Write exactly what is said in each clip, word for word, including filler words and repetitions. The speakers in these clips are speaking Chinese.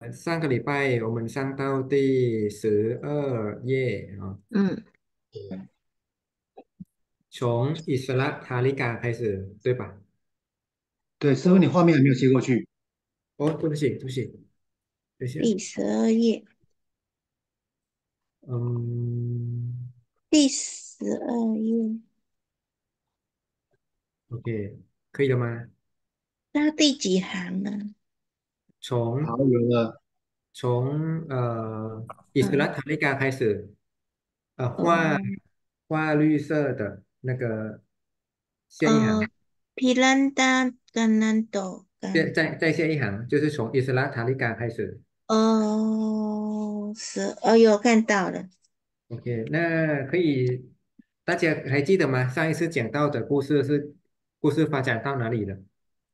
上个礼拜我们上到第十二页啊， 嗯， 从以斯拉塔利嘎开始，对吧？ 对，师傅，你哦， 画面还没有切过去。 哦，对不起，对不起，等一下， 第十二页， 嗯第十二页， ，OK，可以了吗？ 那第几行呢？ 好， 从有了。 从呃以斯拉嗯， 塔利嘎开始，呃，画哦， 画绿色的那个下一行， 呃，皮兰达甘南斗再甘， 再再下一行，就是从以斯拉塔利嘎开始。 哦，是，哦，有看到了， OK，那可以，大家还记得吗？上一次讲到的故事是故事发展到哪里了？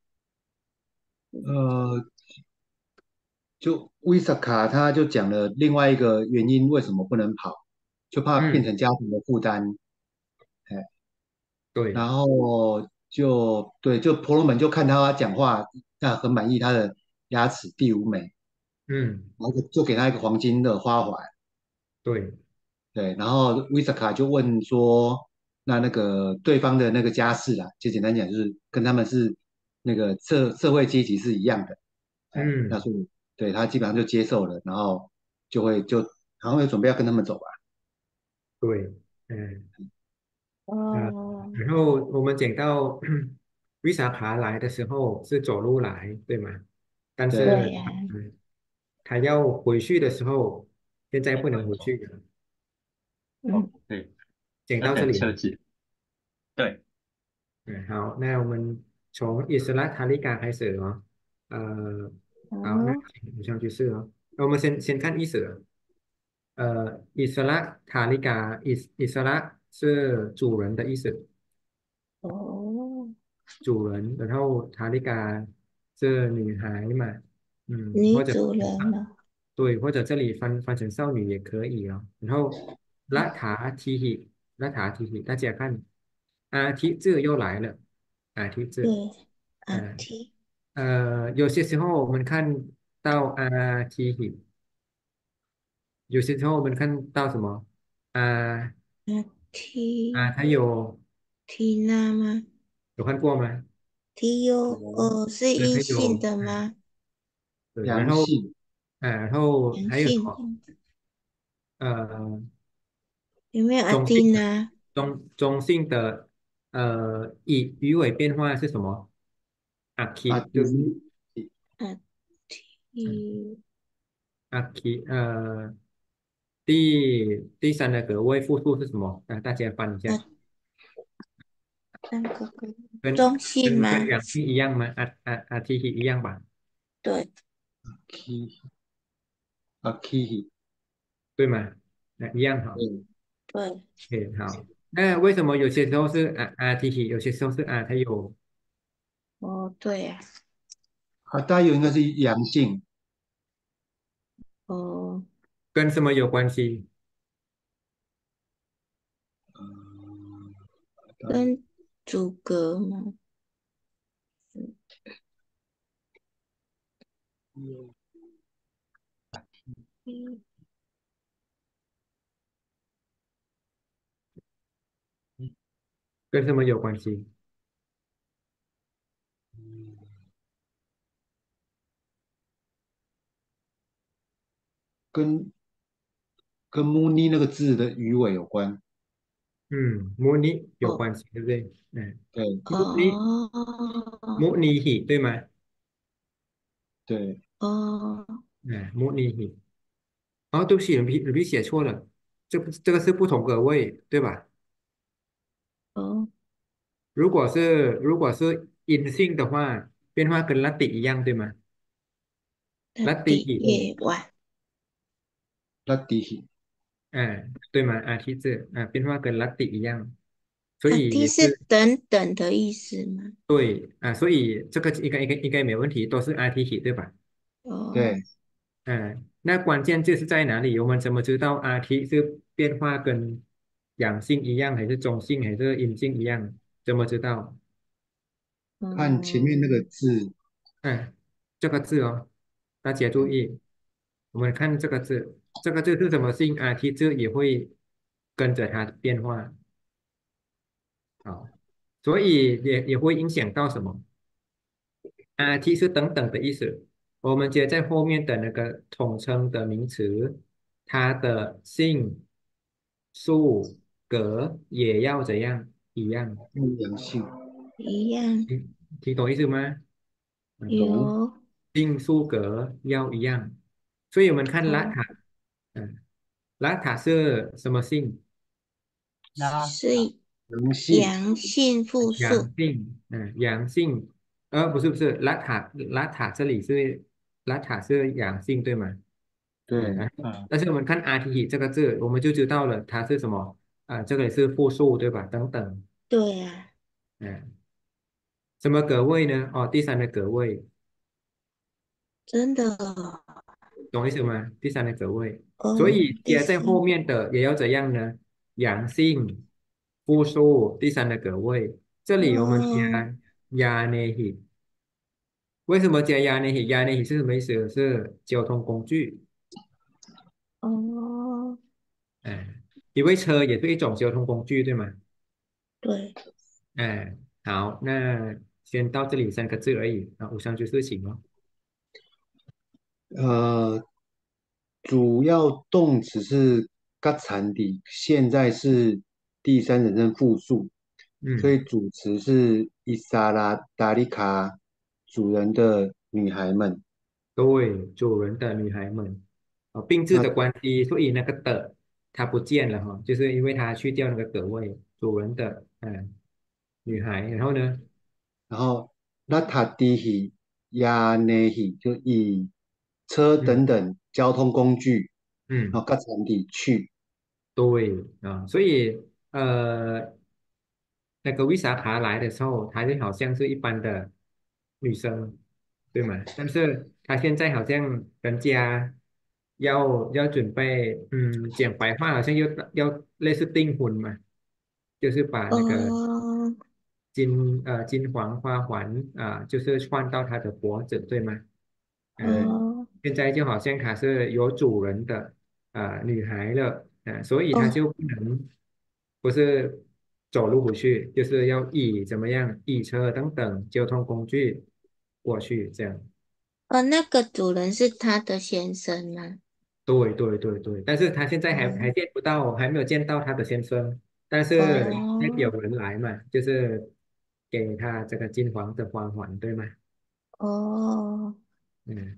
呃，就威萨卡他就讲了另外一个原因，为什么不能跑，就怕变嗯， 成家庭的负担。哎， 对， 然后就对，就婆罗门就看他讲话，那很满意他的牙齿第五美， 嗯， 然后就就给他一个黄金的花环。 对， 对，然后威萨卡就问说，那那个对方的那个家世啦，就简单讲就是跟他们是那个社社会阶级是一样的。哎，那嗯， 所以对他基本上就接受了，然后就会就好像会准备要跟他们走吧。 对，嗯，呃， 哦， 然后我们讲到维萨卡来的时候是走路来，对吗？但对， 对是， 呀， 嗯，他要回去的时候，现在不能回去了。 嗯， 对，要讲到这里， 等车子。对， 嗯，好，那我们从伊斯兰塔利嘎开始哦。呃，好，那哦， 请你上去试哦。那我们先先看意思。呃，伊斯兰塔利嘎，伊伊斯兰是主人的意思， 哦， 主人，然后塔利嘎是女孩嘛，嗯，或者女主人了， 对，或者这里翻翻成少女也可以哦。然后拉塔提希，拉塔提希，大家看，啊，提字又来了，啊，提字。 对，阿嗯提， 呃，有些时候我们看到啊 T，有些时候我们看到什么啊阿提， 啊，它有提娜吗？ 有看过吗？ 提有， 有哦，是对，它阴性有嗯的吗？ 对，然后阳性。 啊，然后阳还有什么性的， 呃有没有阿中性的蒂娜？ 中中性的呃语语尾变化是什么？阿阿 k 就是迪阿嗯提， 阿 k 呃第第三的格位复数是什么？啊，大家翻一下。 阿三个个跟中性跟跟吗？ 两性一样吗？啊啊啊，T T 一样吧， 对基阿基， 对吗？那一样好对， 对， ，OK，好。那为什么有些时候是啊啊 T T，有些时候是啊它有哦对呀， 啊，大约应该是阳性。 哦跟什么有关系？ 嗯，大约跟阻隔吗？嗯， 跟什么有关系？ 跟跟穆尼那个字的鱼尾有关。 嗯，母尼有哦关系，对不对？嗯， 对母尼哦母尼喜对吗？ 对， 哦嗯，母尼喜。哦，对不起，你你写错了，这不这个是不同格位，对吧？ 哦， 如果是如果是阴性的话，变化跟拉丁一样，对吗？ 那拉丁第喜。 夜晚， 拉迪嗯，对吗？啊，梯字啊，变化跟拉丁一样，所那以第是也是等等的意思吗？ 对啊，所以这个应该应该应该没有问题，都是 I T 体对吧？ 哦对， 嗯，那关键就是在哪里？我们怎么知道 R T 是变化跟阳性一样，还是中性，还是阴性一样？怎么知道？ 看前面那个哦字。 嗯，这个字哦，大家注意， 我们看这个字，这个字是什么姓啊？题字也会跟着它变化啊，所以也也会影响到什么啊？题是等等的意思。我们接在后面的那个统称的名词，它的姓、数、格也要怎样一样？ 阴阳性。 一样听听懂意思吗？嗯， 懂。 有姓数格要一样。所以我们看拉哦， 塔，嗯，拉塔是什么姓？ 那是阳性。 阳性复数。 阳性，嗯，阳性，呃，不是不是，拉塔拉塔这里是拉塔是阳性对吗？嗯， 对。 然后嗯但是我们看阿提这个字，我们就知道了它是什么啊、这个也是复数对吧？等等， 对啊， 嗯，什么格位呢？哦，第三的格位， 真的哦， 懂意思吗？第三的格位，所哦以接在第三后面的也要怎样呢？阳性复数第三的格位，这里我们哦加亚内希。为什么加压呢？压呢是什么意思？是交通工具， 哦， 哎，因为车也是一种交通工具，对吗？ 对， 哎，好，那先到这里三个字而已，啊，无上句事情哦。 呃，主要动词是嘎产的，现在是第三人称复数，所嗯， 以主词是伊莎拉达利卡，主人的女孩们。 对，主人的女孩们，哦，并置的那关系，所以那个的它不见了哈，就是因为它去掉那个格位，主人的，嗯，女孩，然后呢， 然后那塔迪希亚内希就以车嗯等等交通工具，然嗯。 后嘎产地去。 对啊，所以呃，那个维萨卡来的时候，她就好像是一般的女生，对吗？但是她现在好像人家要要准备，嗯，讲白话好像要要类似订婚嘛，就是把那个哦金呃金黄花环啊、就是换到她的脖子，对吗？嗯， 对。 哦现在就好像她是有主人的啊、女孩了，啊、所以她哦就不能不是走路回去，就是要以怎么样以车等等交通工具过去，这样。 哦，那个主人是他的先生吗？ 对对对对，但是她现在还还哦见不到，还没有见到她的先生，但是那有哦人来嘛，就是给她这个金黄的花环，对吗？ 哦嗯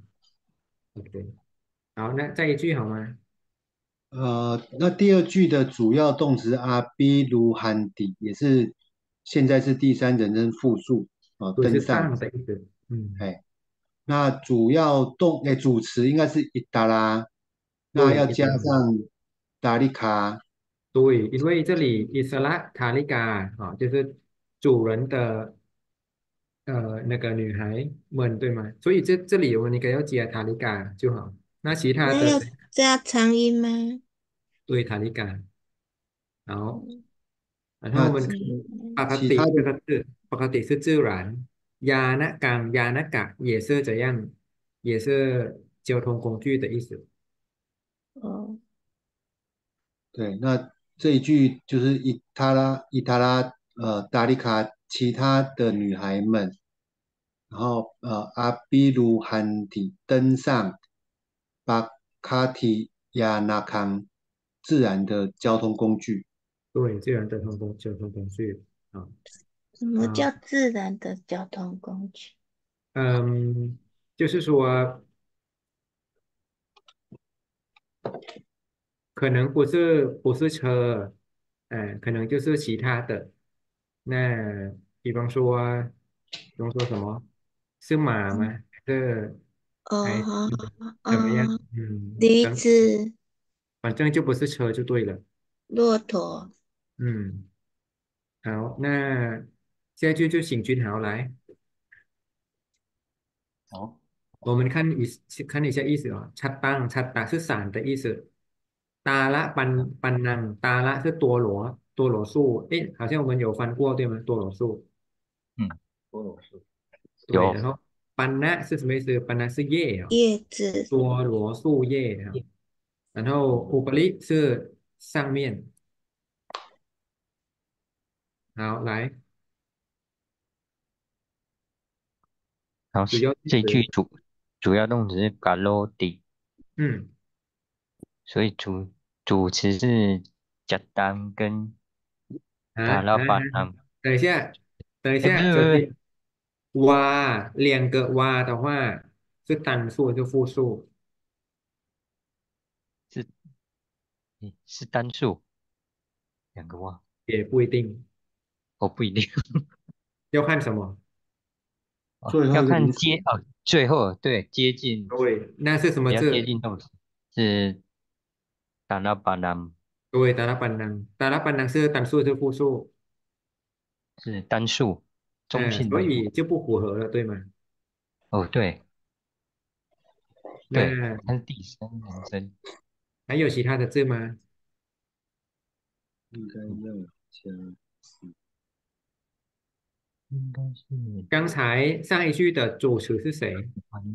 ，OK，好，那再一句好吗？ 呃，那第二句的主要动词阿比鲁罕迪也是现在是第三人称复数啊、 对，是登上。 上的意思，嗯。 哎，那主要动哎主词应该是伊达拉，那对， 要加一般上达利卡。 对，因为这里伊斯拉塔利嘎啊，就是主人的呃那个女孩们，对吗？所以这这里我们应该要加塔利嘎就好。那其他的那要加长音吗？ 对塔利嘎，好， 嗯然后我那们看嗯ปกติ其他的这个字，ปกติ是自然，ยานกางยานกะ也是怎样，也是交通工具的意思。 哦对，那这一句就是伊塔拉伊塔拉呃达利卡其他的女孩们，然后呃阿比鲁罕迪登上巴卡提亚纳康自然的交通工具。 对，自然的交通交通工具啊什么啊， 叫自然的交通工具？ 嗯，就是说。可能不是不是车，呃，可能就是其他的。那比方说，比方说什么是马吗？ 嗯这还是哦怎么样？ 哦， 嗯， 驴等， 子、 反正就不是车就对了。 骆驼。 嗯，好，那下一句就请君豪来， 好， 我们看一看一下意思啊。ชัดตังชัดตา是伞的意思。ตาละปันปันนังตาละ是多罗多罗树，诶，好像我们有翻过对吗？多罗树。 嗯，多罗是对， 有然后班纳是什么意思？班纳是叶哦， 叶子， 多罗树叶哈。然后乌布里是上面。好，来然后主要句这句子， 主主要动词是 galodi， 嗯所以主主词是 jatan 跟啊 t a l 啊， a b a n a m 等一下，等一哎，不下， 是不是不是， 这里哇，两个哇的话是单数就复数， 是诶是单数，两个哇， 也不一定， 哦不一定要看什么？ 哦， 最后要一个名词看接哦，最后对接近各位，那是什么比较接字？ 近动词是 t a l a b a n a m 各位，达拉班囊，达拉班囊是单数就复数， 是单数，中嗯， 性单数。 所以就不符合了，对吗？ 哦对对， 那它是第三人称， 还有其他的字吗？ 应该要加应该是刚才上一句的主词是谁？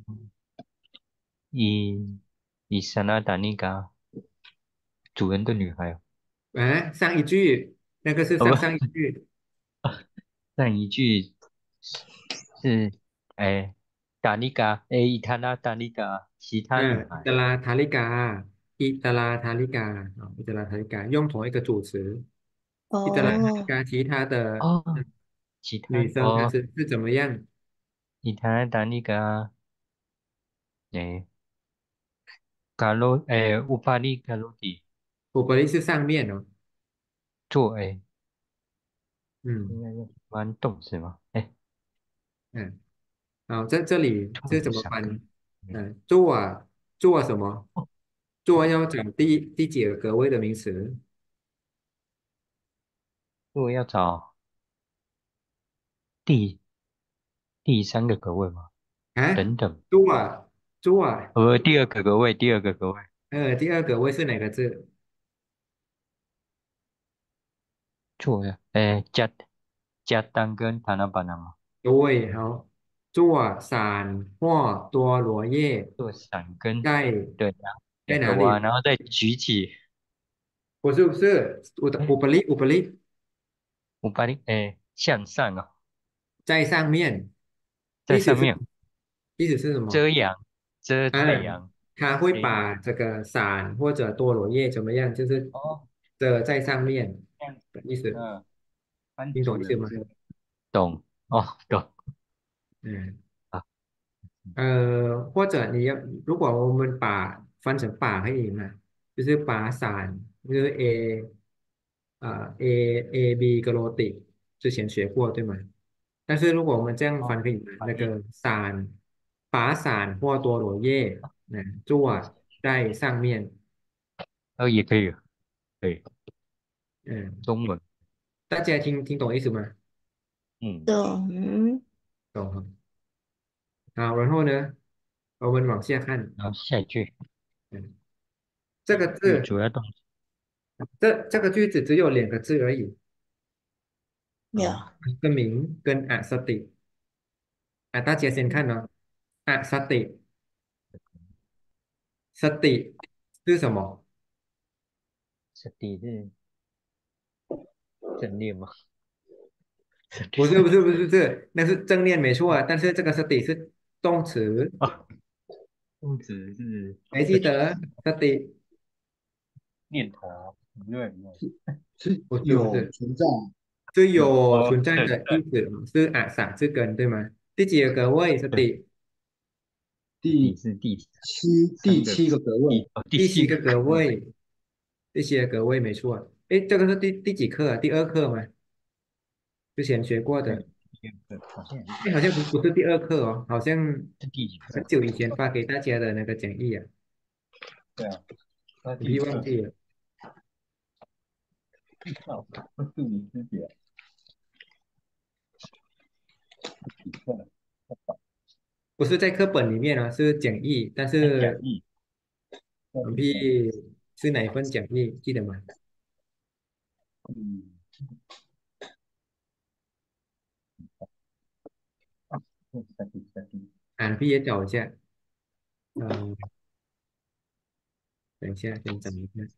以以莎拉达尼嘎主人的女孩哦， 啊，上一句那个是哦不， 上上一句。 上一句是哎达尼嘎哎伊塔拉达尼嘎其他女嗯，อิต孩าลาทาริกาอิตาลาทาริกา啊，อิตาลาทาริกา用同一个主词。อิตาลาทาริ哦， กา其他的哦， 嗯其他女生还哦是是怎么样？ 伊塔拉达尼嘎哎嘎罗哎乌巴利嘎罗迪我本来是上面哦， 做哎应嗯该是蛮动词吗？哎， 嗯，好，在这里做这怎么啥个？ 翻？嗯，做啊做什么？做要找第第几个格位的名词做要找第第三个格位吗？ 啊？ 等等， 做啊做啊， 呃，第二个格位，第二个格位。 呃，第二个位是哪个字？ 做呀，诶，加加丹跟塔那巴拿嘛， 对，好，做伞或多罗叶做伞跟在对呀，两个蛙， 在哪里？ 然后再举起， 不是不是，我的诶， 我不利我不利我把你诶向上啊， 在上面，意思是在上面意思是什么？ 遮阳，遮啊， 太阳， 他会诶， 把这个伞或者多罗叶怎么样，就是哦， 遮在上面这样， 的意思， 嗯，翻听懂意思吗？ 主人是懂，哦，懂嗯， 啊， 呃，或者你要，如果我们把翻成把可以吗？就是把伞，就是 A 啊、A A B 跟罗底，之前学过对吗？但是如果我们这样翻哦， 可以吗？ 翻译， 那个伞，把伞或多罗叶，嗯，坐在上面， 哦，也可以，可以， 嗯， 中文， 大家听听懂意思吗？ 嗯， 懂， 懂哈。好，然后呢，我们往下看， 然后下一句， 嗯，这个句字， 主要动词， 这这个句子只有两个字而已， 有， 好，一个名跟啊สติ啊，大家先看哦，啊สติสติ是什么？ 是第是正念吗？是第不是不是不是不是，那是正念没错啊，但是这个 sati 是动词， 啊，动词是还记得 sati 念头，不对，不对， 是不是不是有存在是有有哦， 存在的对对意思嘛，是啊傻字根对吗？第几个格位对， sati 第第是第七第三个七个格位， 第哦第七个第七个格格位， 位，第七个格位没错。诶，这个是第第几课啊？第二课吗？之前学过对， 的， 第二个好像也诶，好像不不是第二课哦，好像是第几个？ 很久以前发给大家的那个讲义啊， 对啊，那我记第二忘记了。 哦，助理师姐几课？ 不是在课本里面啊，是讲义，但在讲是义，那完是讲毕是哪一份讲义？记得吗？ 嗯，啊，是三第三第， 啊，พี่也找一下，呃，等一下，先找一下。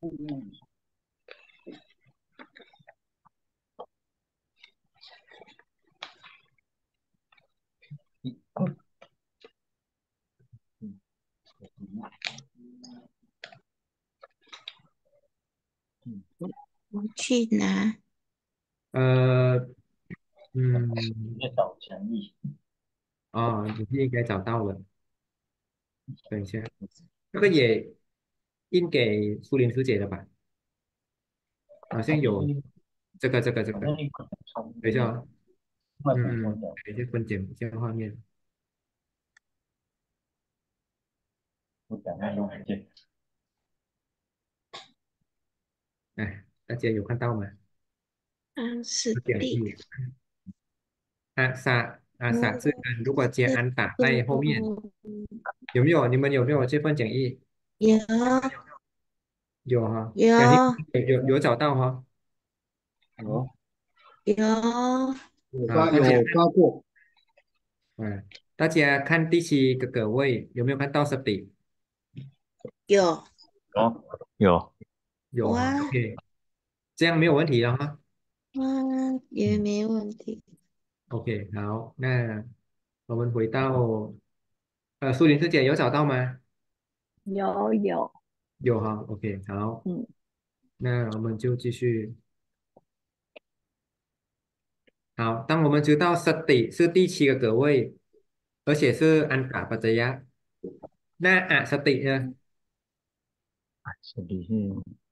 我去拿。 呃，嗯， 越早成立。 哦，你是应该找到了。等一下，这个也印给苏林师姐的吧？好像有这个这个这个， 反正你可能从等一下哦， 外部说嗯， 的， 等一下分解一下画面。 我讲那用文件。 哎，大家有看到吗？ 啊，是的。 讲义啊撒啊撒字哦， 根，如果接是安打在后面， 的。 有没有？你们有没有这份讲义？ 有有哈，雅欣有有有有找到哈。 有有啊， 有发大家有发过， 啊，大家看第七个格位有没有看到 s t 有有有。 有哈哇 ，OK，这样没有问题了哈。 哇，也嗯， 没问题。 OK，好，那我们回到呃，苏林师姐有找到吗？ 有有， 有哈，OK，好， 嗯， 那我们就继续。好，当我们知道 s t 是第七个格位，而且是安打ปัจจยะ那อะสติ呢？ 这里是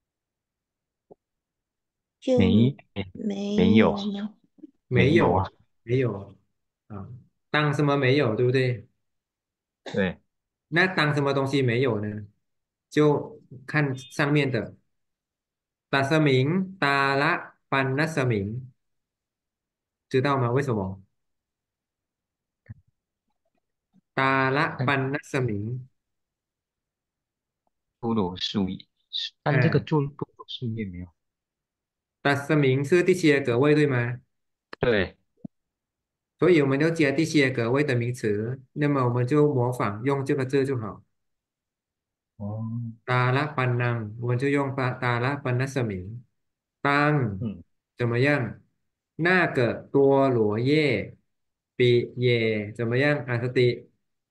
就没没没有有吗？ 没有， 没有啊。 没有啊，当什么没有，对不对？ 对， 那当什么东西没有呢？就看上面的ตาสมิงตาละปันนัสมิง知道吗？为什么？ตาละ但ปันนัสมิง菠萝树叶，但这个啊， 做菠萝树叶没有。 ตาสมิง是第七个格位对吗？ 对。 所以我们就接第七个格位的名词，那么我们就模仿用这个字就好。 哦。 ตาละปันนัง我们就用ตาตาละปันนัสมิง当嗯， 怎么样？那个多罗叶比也怎么样？啊，สติ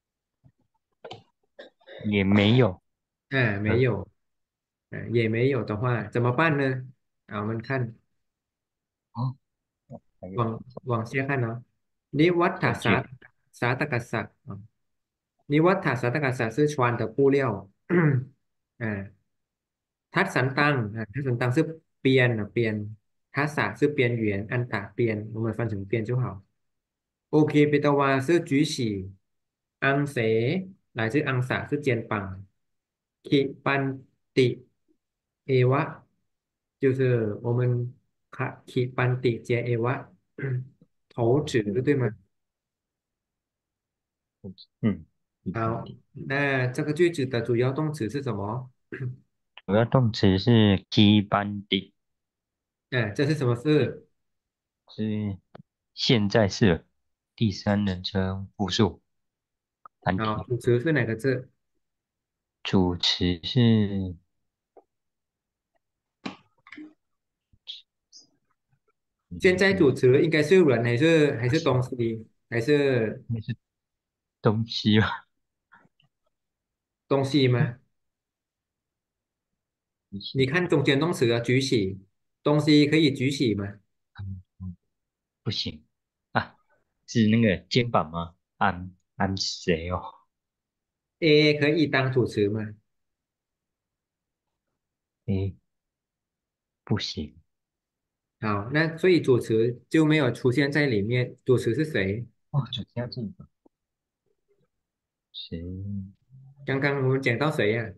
也没有。 啊，没呃， 有。啊，也没有的话怎么办呢？啊，我们看哦，还有往往下看哦。นิวัฏสา二句。 สาตกษัตริย์啊，นิวัฏสาตกษัตริย์是船的布料，啊，ทัดสันตัง啊，ทัดสันตัง是边啊边，ทัสสะ是边缘，安打边，我们翻成边就好。OK，贝多瓦是举起，昂谁来自昂撒是肩膀，คิปันติเอวะ就是我们卡คิปันติ接เอวะ头指的对吗？ 嗯，一般好， 的。 那这个句子的主要动词是什么？ 主要动词是基班底， 哎，这是什么事？ 是现在式第三人称复数繁好， 体。 主词是哪个字？ 主词是现在主嗯词应该是人还是还是东西还是那是东西吧？ 东西吗？ 不行。 你看中间动词啊，举起东西可以举起吗嗯嗯，不行啊，是那个肩膀吗？I'm I'm 谁哦？ ？A 可以当主词吗？ 诶，不行。 好，那所以主词就没有出现在里面。主词是谁？ 哦，主要这个谁刚刚我们讲到谁呀、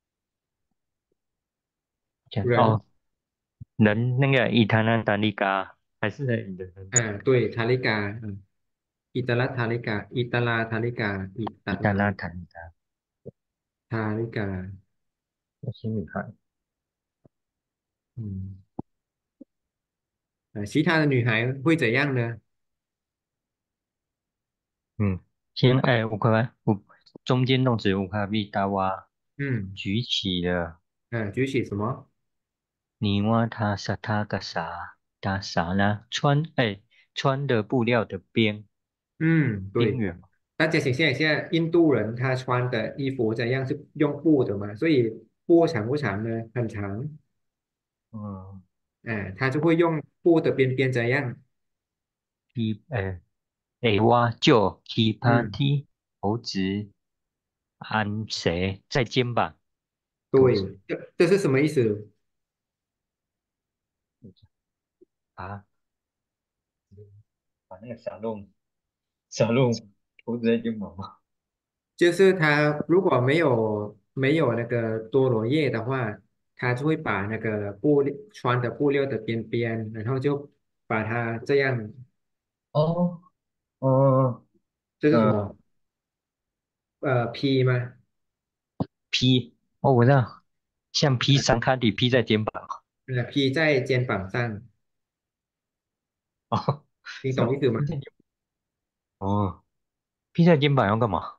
人讲哦，人那个伊塔那达利嘎还是人的人， 啊，对，ทาริกา嗯อิตาลทาริกาอิตาลาทาริกาอิตาลา伊达拉塔利嘎ทาริกา那些女孩。 嗯，呃，其他的女孩会怎样呢？ 嗯， 先哎，乌克兰，乌中间动词乌卡比达瓦嗯举起了嗯，举起什么？ 尼瓦塔萨塔嘎萨达萨呢？穿哎穿的布料的边嗯，对。 边缘嘛。 大家想象一下，印度人他穿的衣服怎样是用布的嘛？所以布长不长呢？很长。 嗯， 哎，他就会用布的边边怎样？ 披哎哎哇就 k 帕嗯， t 猴子安谁在肩膀动词对，这这是什么意思？ 啊，把那个沙漏沙漏猴子在肩膀吗？ 就是他如果没有没有那个多罗叶的话，他就会把那个布料穿的布料的边边，然后就把它这样， 哦哦呃这是什么？呃，披吗？ 披哦，我知道，像披桑卡底披在肩膀呃，披在肩膀上， 哦， 你是吗？ 懂意思吗？ 披在肩哦，披在肩膀要干嘛？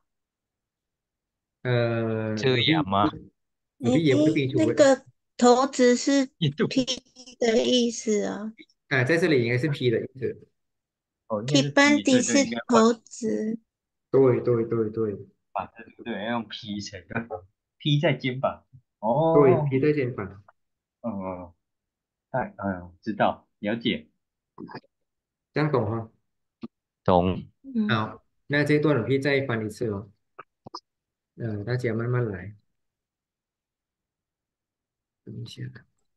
呃， 遮有屁阳吗？ 有屁也不是诶， 冰除的那个头子是印度披的意思啊， 啊，在这里应该是披的意思。 哦，应该披是披，对对， 班底是应该换头子， 对对对对把这个对要用披才对，披在肩膀。 对， 哦， 披在肩膀， 嗯嗯，哎，嗯，知道，了解， 这样懂哈？ 懂。 嗯， 好，那这段我可以再翻一次哦。呃，大家慢慢来，等一下。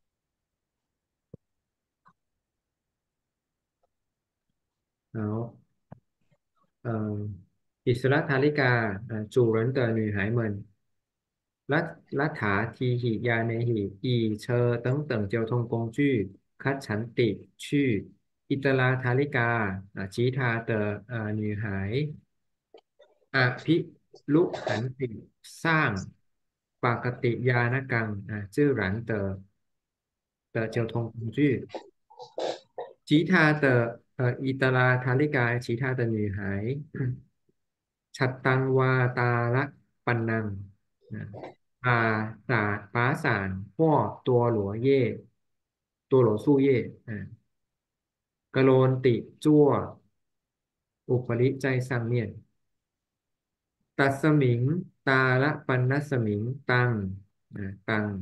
好，嗯，อิสระธาริกา呃，主人的女孩们，รัฐรัฐาทีหิยาเนหิอีเชอ等等交通工具คัดฉันติ去อิตราธาริกา啊，其他的呃女孩อภิลุหันติสร้างปากติยานกังอ่า自然的的交通工具。其他的呃伊ตราธาริกา其他的女孩ชัตตังวาตาละปันนังนะปาสาปาสาน或多罗叶多罗树叶嗯กะโลนติจั่วอุปริ在上面ตัสมิงตาละปันนัสมิงตังนะตัง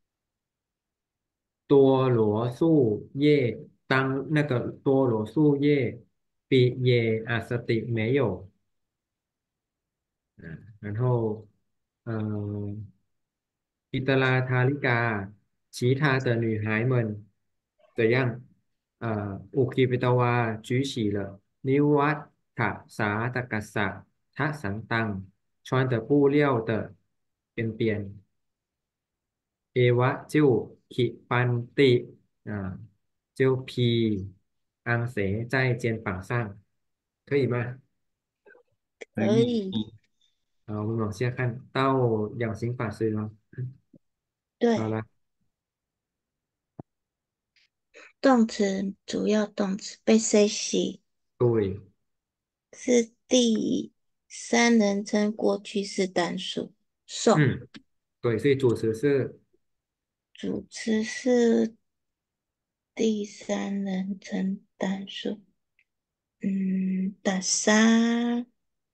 多罗树叶当那个多罗树叶比也啊สติ没有嗯，然后，嗯，อิตราธาริกา其他的女孩们怎样？呃，อุคิปิตวา举起了นิวัตถสาตกัสสะทะสันตัง穿的布料的边边，เอวะจิ้วขิปันติ啊，就披安谁在肩膀上，可以吗？ 可以， 可以， 好，我们往下看到养形法师了。好对， 了， 动词主要动词被谁洗对， 是第三人称过去式单数，受嗯，对，所以主词是主词是第三人称单数，嗯，打沙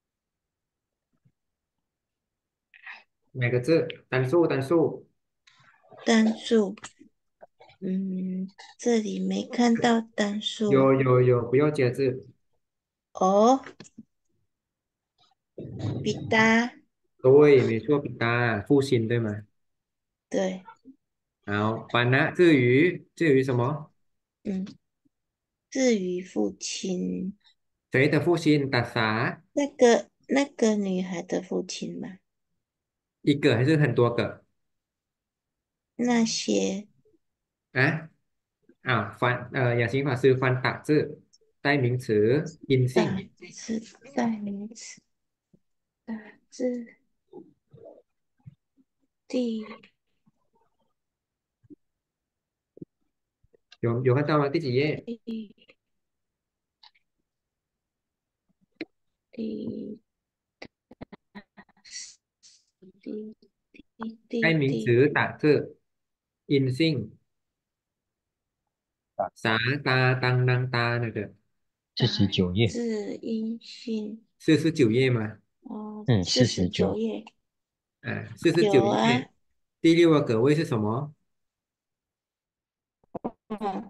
哪个字？单数，单数。 单数，嗯，这里没看到单数有有有，不要加字。 哦，比达， 对，没错，比达复兴对吗？ 对， 好，班纳至于至于什么？ 嗯，至于父亲， 谁的父亲？打啥？ 那个那个女孩的父亲嘛， 一个还是很多个？ 那些啊啊，翻呃，养形法师翻打字，代名词阴大性， 字代名词，大字第有有看到吗？第几页？ 第第地地该名地地词打字 in sing 啥哒当当哒那个四十九页， 字阴性四十九页吗？ 哦， 嗯， 四四十九， 十九页啊，四十九有啊， 页第六个格位是什么？ 嗯，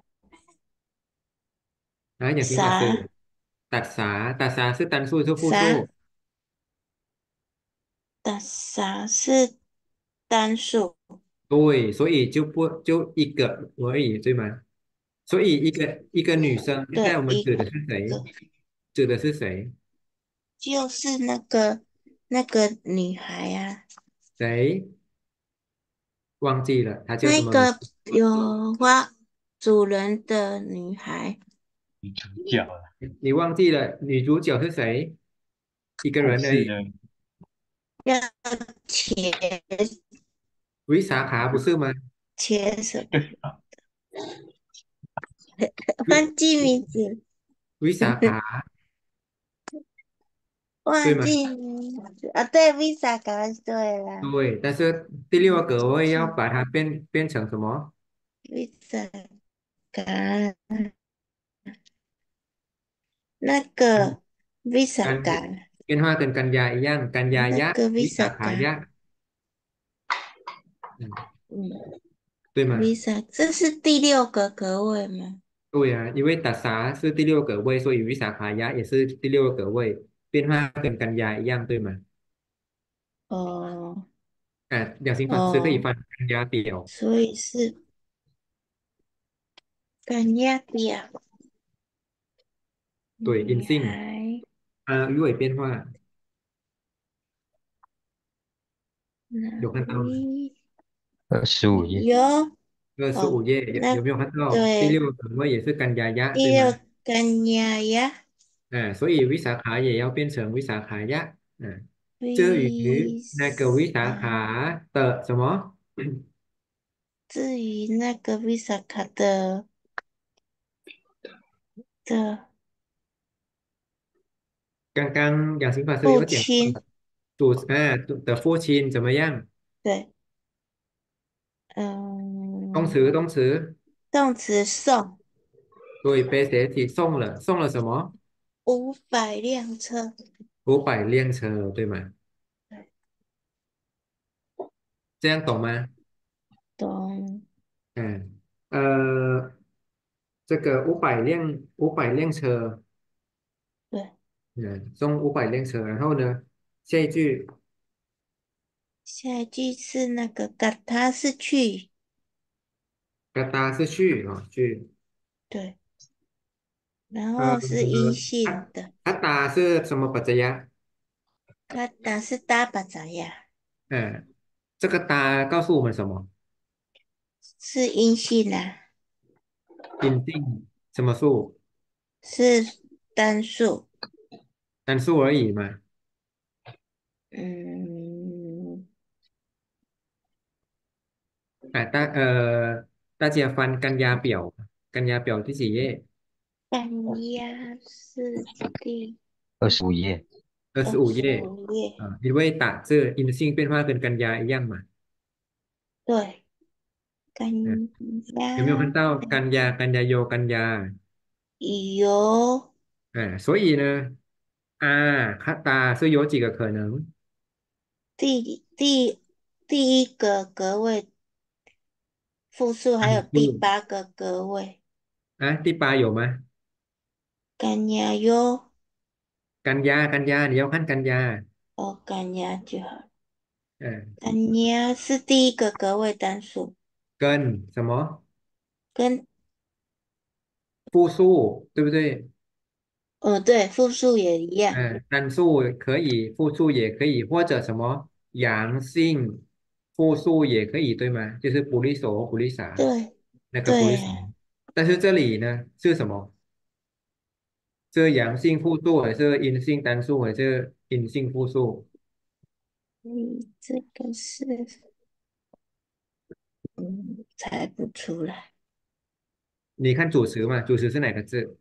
啊，อย่างที่มาซื้อ啥ตัดสาตัดสา是单数是复啥数？ 的啥是单数？ 对，所以就不就一个而已，对吗？所以一个一个女生，现在我对，一们指的是谁？ 个指的是谁？ 就是那个那个女孩啊， 谁忘记了？她叫什么名？ 那个有花主人的女孩， 女主角了， 你忘记了女主角是谁？一个故人而已。 事呢？ 要切维萨卡不是吗？ 切什么？ 维忘记名字， 维萨卡对吗？ 忘记名字啊，对，Visa 答对了对，但是第六个格位要把它变变成什么？ ，Visa 答那个 Visa 干答变化跟กันยา一样，กันยายะ那个วิสา Visa 答， ขายะ嗯， 嗯对吗？ ，Visa 这是第六个格位吗？ 对啊，因为打啥是第六个位，所以วิสาขายะ也是第六个位，变化跟กันยา一样，对吗？ 哦啊，两形反词可以哦， 翻กันยาเดี่ยว所以是干亚比亚对女 ，in 孩， 啊，鱼尾变化哪有看到吗？ 里二十五页， 有？ 二十五哦， 页有有那没有看到？第对， 六个位也是กันยายะ，对吗？ 第六干亚呀啊，所以วิสาขา也要变成วิสาขายะ啊。至于那个วิสา ，Visa。 ขา的什么？ 至于那个 Visa 卡的的刚刚杨新法师父有讲过亲， 了，主啊主的父亲怎么样？ 对， 动嗯， 词动词， 动词送对，被谁提送了？送了什么？ 五百辆车， 五百辆车，对吗？ 对， 这样懂吗？ 懂， 嗯，呃，这个五百辆五百辆车， 对， 嗯，送五百辆车，然后呢，下一句， 下一句是那个嘎他是去， 嘎达是去啊、去， 对，然呃， 后是阴阿性的， 阿达是什么ปัจจัย？ 嘎达是大把咋呀？ 嗯，这个达告诉我们什么？ 是阴性啊， 阴性什么数？ 是单数， 单数而已嘛。 嗯， 啊，大呃，大家翻กันยาเปี่ยวกันยาเปี่ยวที่สี่เย่干亚是第二十五页， 二十二十五页五页， 啊，因为打字阴性变化跟กันยา一样嘛。 对。干嗯，有没有看呀， 到กันยากันยาโยกันยา？ 有啊，所以呢，啊，卡达是有几个可能？ 第第第一个格位复数，还有单数第八个格位， 啊，第八有吗？ 干呀哟， กันยากันยา你要看กันยา。 哦，干呀就好。 嗯， 干呀是第一个格位单数， 跟什么跟复数，对不对？ 哦对，复数也一样， 嗯，单数可以，复数也可以，或者什么阳性复数也可以，对吗？就是ปุริโสปุริสา对那个ปุริโส。 对呀， 但是这里呢是什么？是阳性复数还是阴性单数还是阴性复数？ 嗯，这个是嗯猜不出来， 你看主词嘛，主词是哪个字？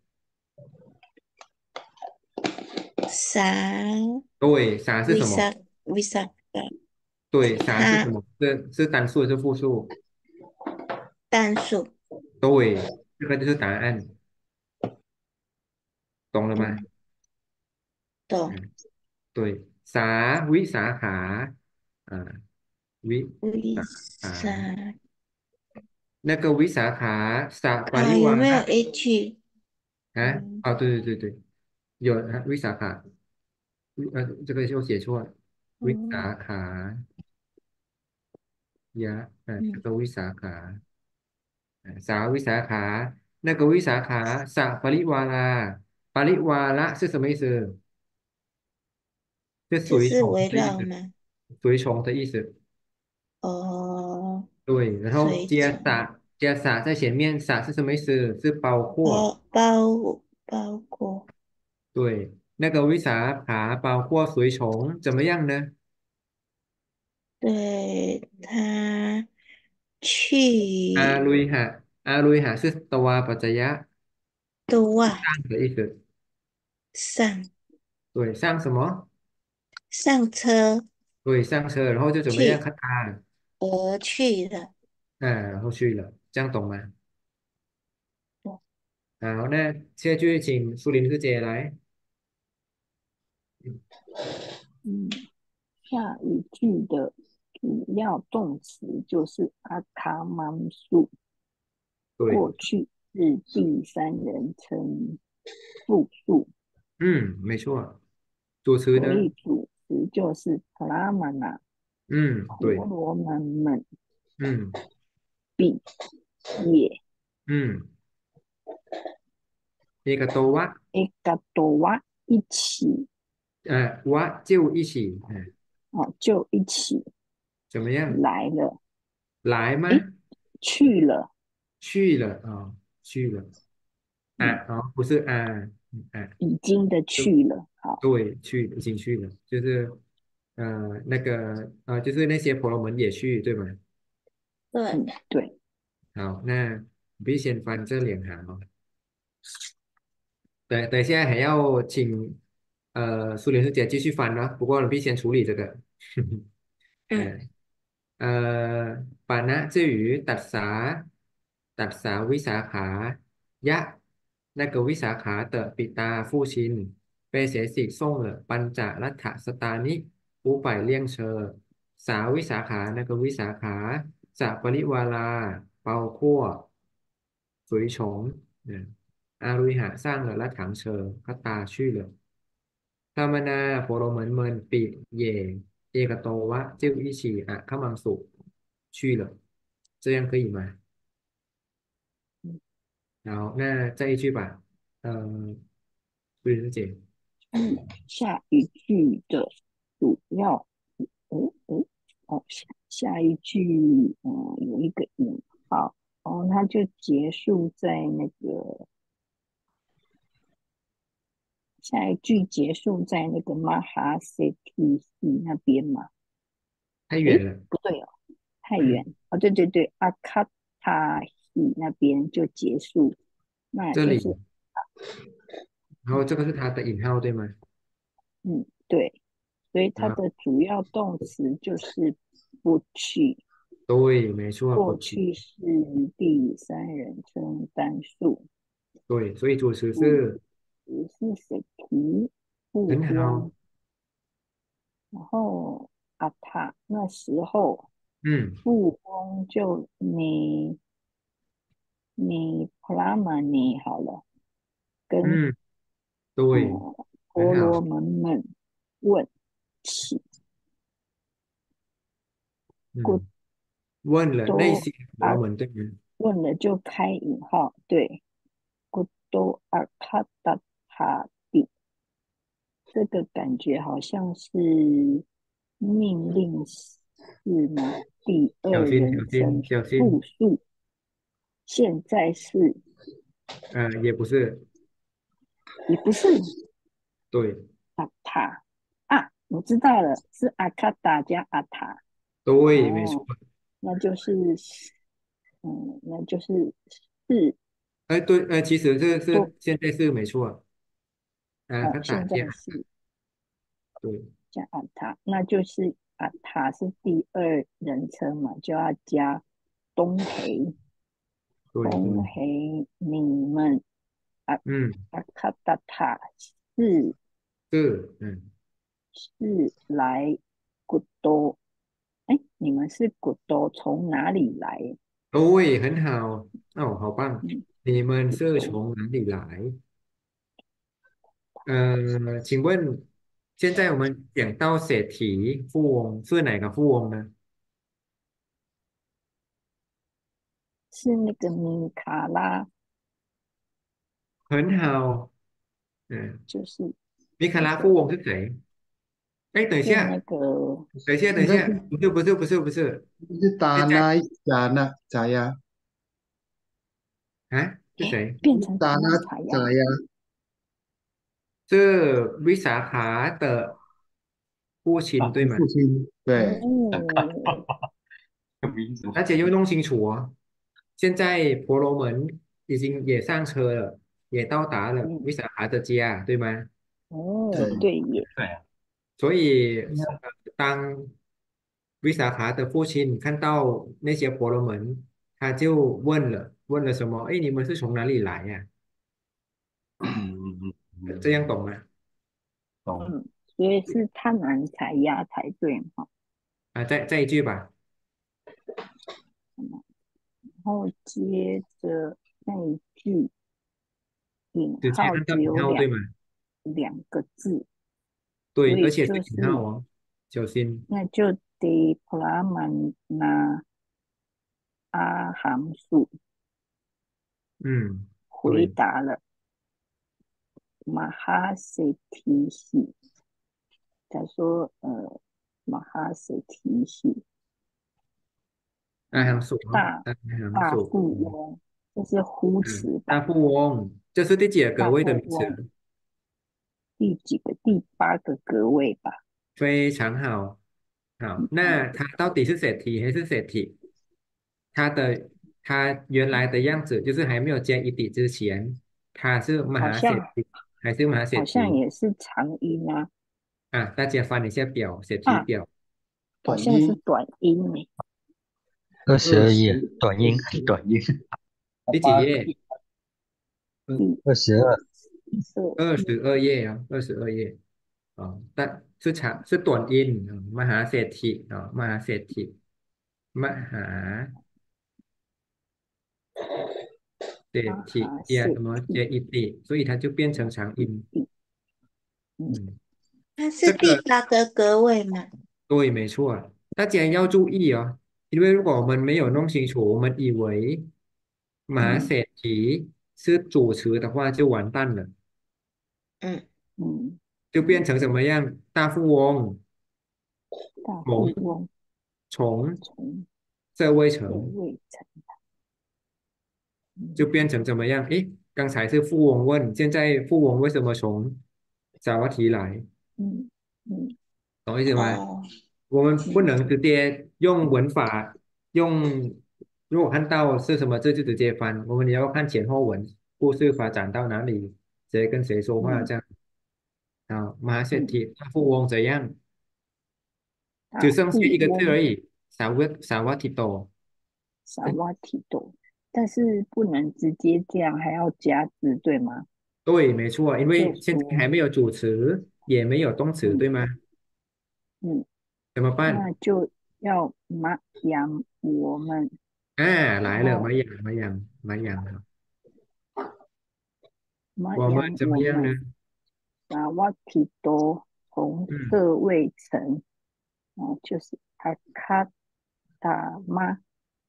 啥对，啥是什么？ 为啥为啥干？ 对，啥是什它么？是是单数还是复数？ 单数， 对，这个就是答案，懂了吗？ 嗯，懂， 嗯，对，สาวิสาขาอ่าวิ为สาขา啥那个วิสาขาสะปริ啊？有没有วาระ H？ 啊？ 嗯哦，对对对对，有啊วิสาขา呃，这个就写错了，วิสา嗯ขายะ呃，这嗯， 个วิสาขา呃สาวิสาขา那个วิสาขาสะปริวาราปริวาระ是什么意思？是随从就是围的意思， 绕吗？ 随从的意思。 哦， 对，然后随接从， 撒接撒在前面，撒是什么意思？是包括。 包包包括， 对，那个วิสาขา包括随从怎么样呢？ 对，他อา去ลุยหะอาลุยหะ是ตัวปัจจยะ的外上的意思。 上对，上什么？ 上车对，上车，然后就怎么样？ 去看他， 而去了。 啊，然后去了，这样懂吗？好，那现在就请苏林师姐来。 嗯，下一句的主要动词就是阿卡曼树， 对， 过去是第三人称复数， 嗯，没错。主持呢？ 所以主词就是普拉玛纳嗯，对， 婆罗门们嗯必也嗯，一个多哇， 一嘎多瓦一起呃，哇就一起，嗯， 哦，就一起怎么样？ 来了， 来吗？ 诶，去了， 去了啊、哦，去了啊， 嗯， 哦，不是啊，嗯啊， 已经的就去了，好， 对，去已经去了，就是呃那个呃，就是那些婆罗门也去，对吗？ 对， 嗯，对， 好，那必先翻这两行哦。等等一下还要请呃苏联师姐继续翻呢，不过我必先处理这个。 嗯， 嗯เอ่อปานะจื่อตัดสาตัดสาวิสาขายะ那个วิสาขา的ปิตา父亲被写สี送了ปัญจรัฐสตานิ五百辆车สาวิสาขา那个วิสาขาจะปริวารา包括随从嗯อารุยหะสร้าง了那堂车ก็ตาชื่อเลยธรรมนาโพโลเหมือนเมินปิเย เอกโตวะจิ้วอิชีอะขมังสุ去了，这样可以吗？然后那这一句吧，嗯，杜丽师姐， 嗯，下一句的主要，哦哦哦，下下一句，嗯，有一个引号，哦，它就结束在那个下一句结束在那个马哈塞提西那边嘛？诶， 太远了， 不对哦，太嗯， 远哦，对对对，阿卡塔西那边就结束，那这里， 就是然后这个是它的引号对吗？ 嗯对，所以它啊， 的主要动词就是不去。 对，没错，不去， 过去式第三人称单数， 对，所以主词主是词是谁提富很好， 翁，然后阿塔那时候嗯富翁就你你普拉玛尼好了，跟嗯，对， 嗯很好， 婆罗门们问起，古嗯，问了那都些婆罗阿门对吗？ 问了就开引号，对，古都阿卡达塔底。这个感觉好像是命令式吗？第二小心，小心， 人称小心， 复数，现在是呃，也不是， 也不是对， 阿塔啊，我知道了，是阿卡达加阿塔对，没错， 哦，那就是嗯，那就是是哎，对，呃，其实这个多是现在是没错，啊， 哦， 他打架， 现在是对， 加阿塔，那就是啊，他是第二人称嘛，就要加东黑， 对东对， 黑你们啊嗯， 啊卡达塔是是，嗯， 是来古多，哎，你们是古多从哪里来？ 对，很好，哦，好棒， 嗯， 你们古多是从哪里来？呃，请问现在我们讲到เศรษฐี富翁是哪个富翁呢？ 是那个米卡拉， 很好，嗯， 就是米卡那个拉富翁是谁？哎，等一是那下， 个等一下，等一下， 应该是不是，不是，不是，不是， 是达现在那加那扎呀， 啊，是诶， 谁？ 变成达达那那采呀。 扎呀， 是วิสาขา的父亲，对吗？ 父亲，对， 哦， 民族大家要弄清楚哦。现在婆罗门已经也上车了，也到达了嗯， 维萨卡的家，对吗？ 哦， 对， 对耶， 对啊， 所以， 那呃当维萨卡的父亲看到那些婆罗门，他就问了，问了什么？哎，你们是从哪里来呀？ 嗯嗯这样嗯， 懂吗？ 懂。 嗯，所以是贪婪采呀才对哈。 啊，再再一句吧。 嗯然后接着那一句引直接号按照引号，对只有两吗？ 两个字，所对，而以且是就是引号哦，小心。 那就得普拉曼那阿含数嗯， 回对。 答了马哈塞提西，他说呃马哈塞提西，嗯， 阿行数哦， 大阿行大数，嗯富翁，这是呼嗯， 词吧？ 大富翁，这是第几个格大位的名词？ 富翁第几个？第八个格位吧？ 非常好，好， 嗯， 那他到底是 set 题还是 set 题？他的他原来的样子就是还没有加一笔之前，他是马哈 set 好像题还是马哈好 set 题像也是长音啊啊？大家翻一下表，set 题啊， 表， 好像是短音短音呢， 二十二十二页，短音，短音， 第几页？ 第二十二， 二二十二页啊，二十二页啊，但是长是短音啊，马哈 set 题啊，马哈 set 题，马哈。 阿写体哈呀， 是什么第接一地，所以它就变成长音。 第，嗯， 嗯， 它是这个第八个格位嘛？ 对，没错。大家要注意哦，因为如果我们没有弄清楚，我们以为马嗯写题是主词的话，就完蛋了， 嗯， 嗯嗯， 就变成什么样？大富翁大富从翁从从这位这城位成， 就嗯变成怎么样？诶，刚才是富翁问，现在富翁为什么从萨瓦提来？ 嗯嗯懂我意思吗？ 哦， 我们不嗯能直接用文法用，如果看到是什么字就直接翻，我们也要看前后文，故事发展到哪里，谁跟谁说话嗯这样啊。马来嗯， 提大富翁怎样？只大剩下一个字而富翁已，萨瓦萨瓦提多。 萨瓦提多，但是不能直接这样，还要加字，对吗？ 对，没错，因就为现在还说， 没有主词，也没有动词， 嗯对吗？ 嗯， 怎么办？ 那就要马养我们， 啊，来了， 然后马养马养马养啊， 马我们养怎么样呢？ 我们萨瓦提多从嗯色卫城，啊，就是阿卡达玛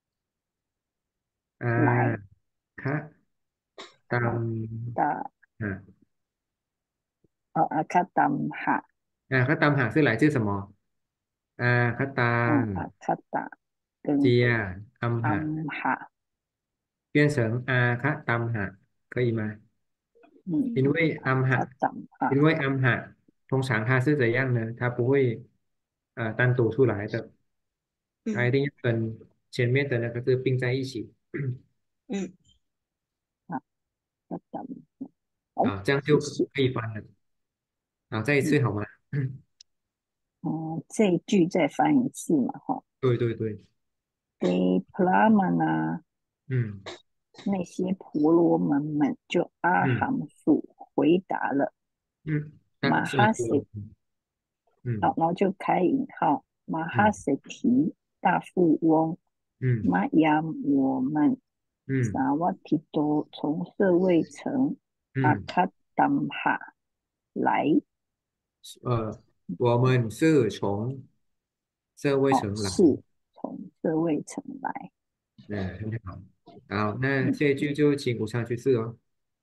啊， 来， 看。 卡ตาม达อ่า呃阿卡达哈， อ่าเขาตามหาซื้อหลายชื่อสมออ่าเขาตาม嗯，阿卡达跟เจียอัมหะ安哈， 变成อาคะตามหะ可以吗？ 嗯， 因为阿安哈， 卡达哈， 因为安哈通常它是怎样呢？它不会呃单独出来的，它一嗯定要跟前面的那个字并在一起嗯， 阿卡达，好， 啊，这样就谢谢。 可以翻了啊。再一次好吗？ 嗯，这一句再翻一次嘛，哈。 对对对， 对普拉玛呢， 嗯那些婆罗门们就阿嗯含数回答了嗯， 马他说哈舍，然后嗯然后就开引号，马哈嗯舍提大富翁， 嗯玛雅我们嗯萨瓦提多从舍卫城阿嗯， 卡达哈来， 呃，我们是从这位哦， 城来， 是从舍卫城来。 嗯，很好。好，那嗯， 这一句就请补上去是哦。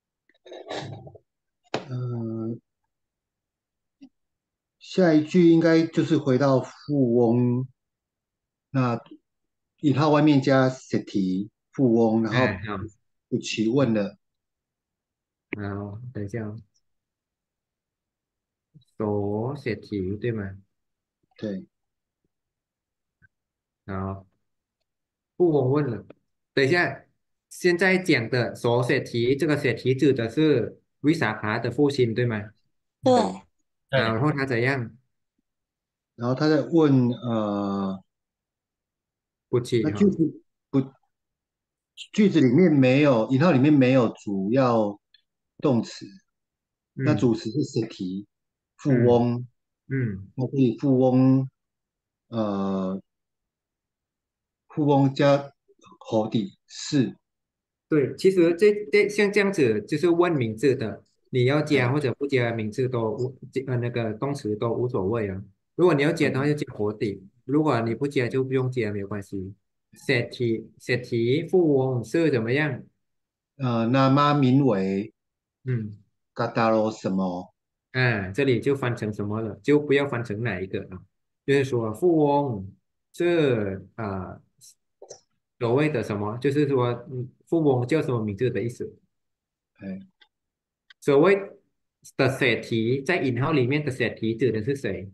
嗯、下一句应该就是回到富翁，那引号外面加 city 富翁，然哎， 后好， 有提问了， 好，等一下哦，左写题对吗？ 对， 好，富翁问了，等一下，现在讲的左写题，这个写题指的是维萨卡的父亲对吗？ 对， 啊， 对， 然后他怎样？ 然后他在问呃， 不起哈， 那句子不句子里面没有引号里面没有主要动词，那嗯主词是 city 富嗯翁， 嗯。 那所以富翁呃富翁加口底是， 对，其实这这像这样子，就是问名字的，你要加哎或者不加名字都无，呃那个动词都无所谓啊。如果你要加的话，就加活底；如果你不加就不用加，没有关系。写题写题富翁是怎么样？ 呃那么名为嗯嘎达罗什么？ 啊，这里就翻成什么了？就不要翻成哪一个啊？就是说富翁是啊、所谓的什么？就是说嗯，富翁叫什么名字的意思？ 哎所谓的写题，在引号里面的写题指的是谁？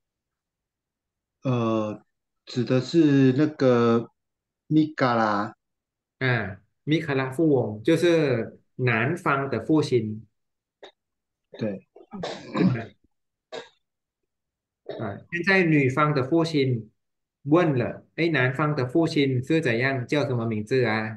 呃指的是那个米嘎啦， 啊，米开拉富翁就是男方的父亲， 对， 对吧？啊，现在女方的父亲问了，哎，男方的父亲是怎样，叫什么名字啊？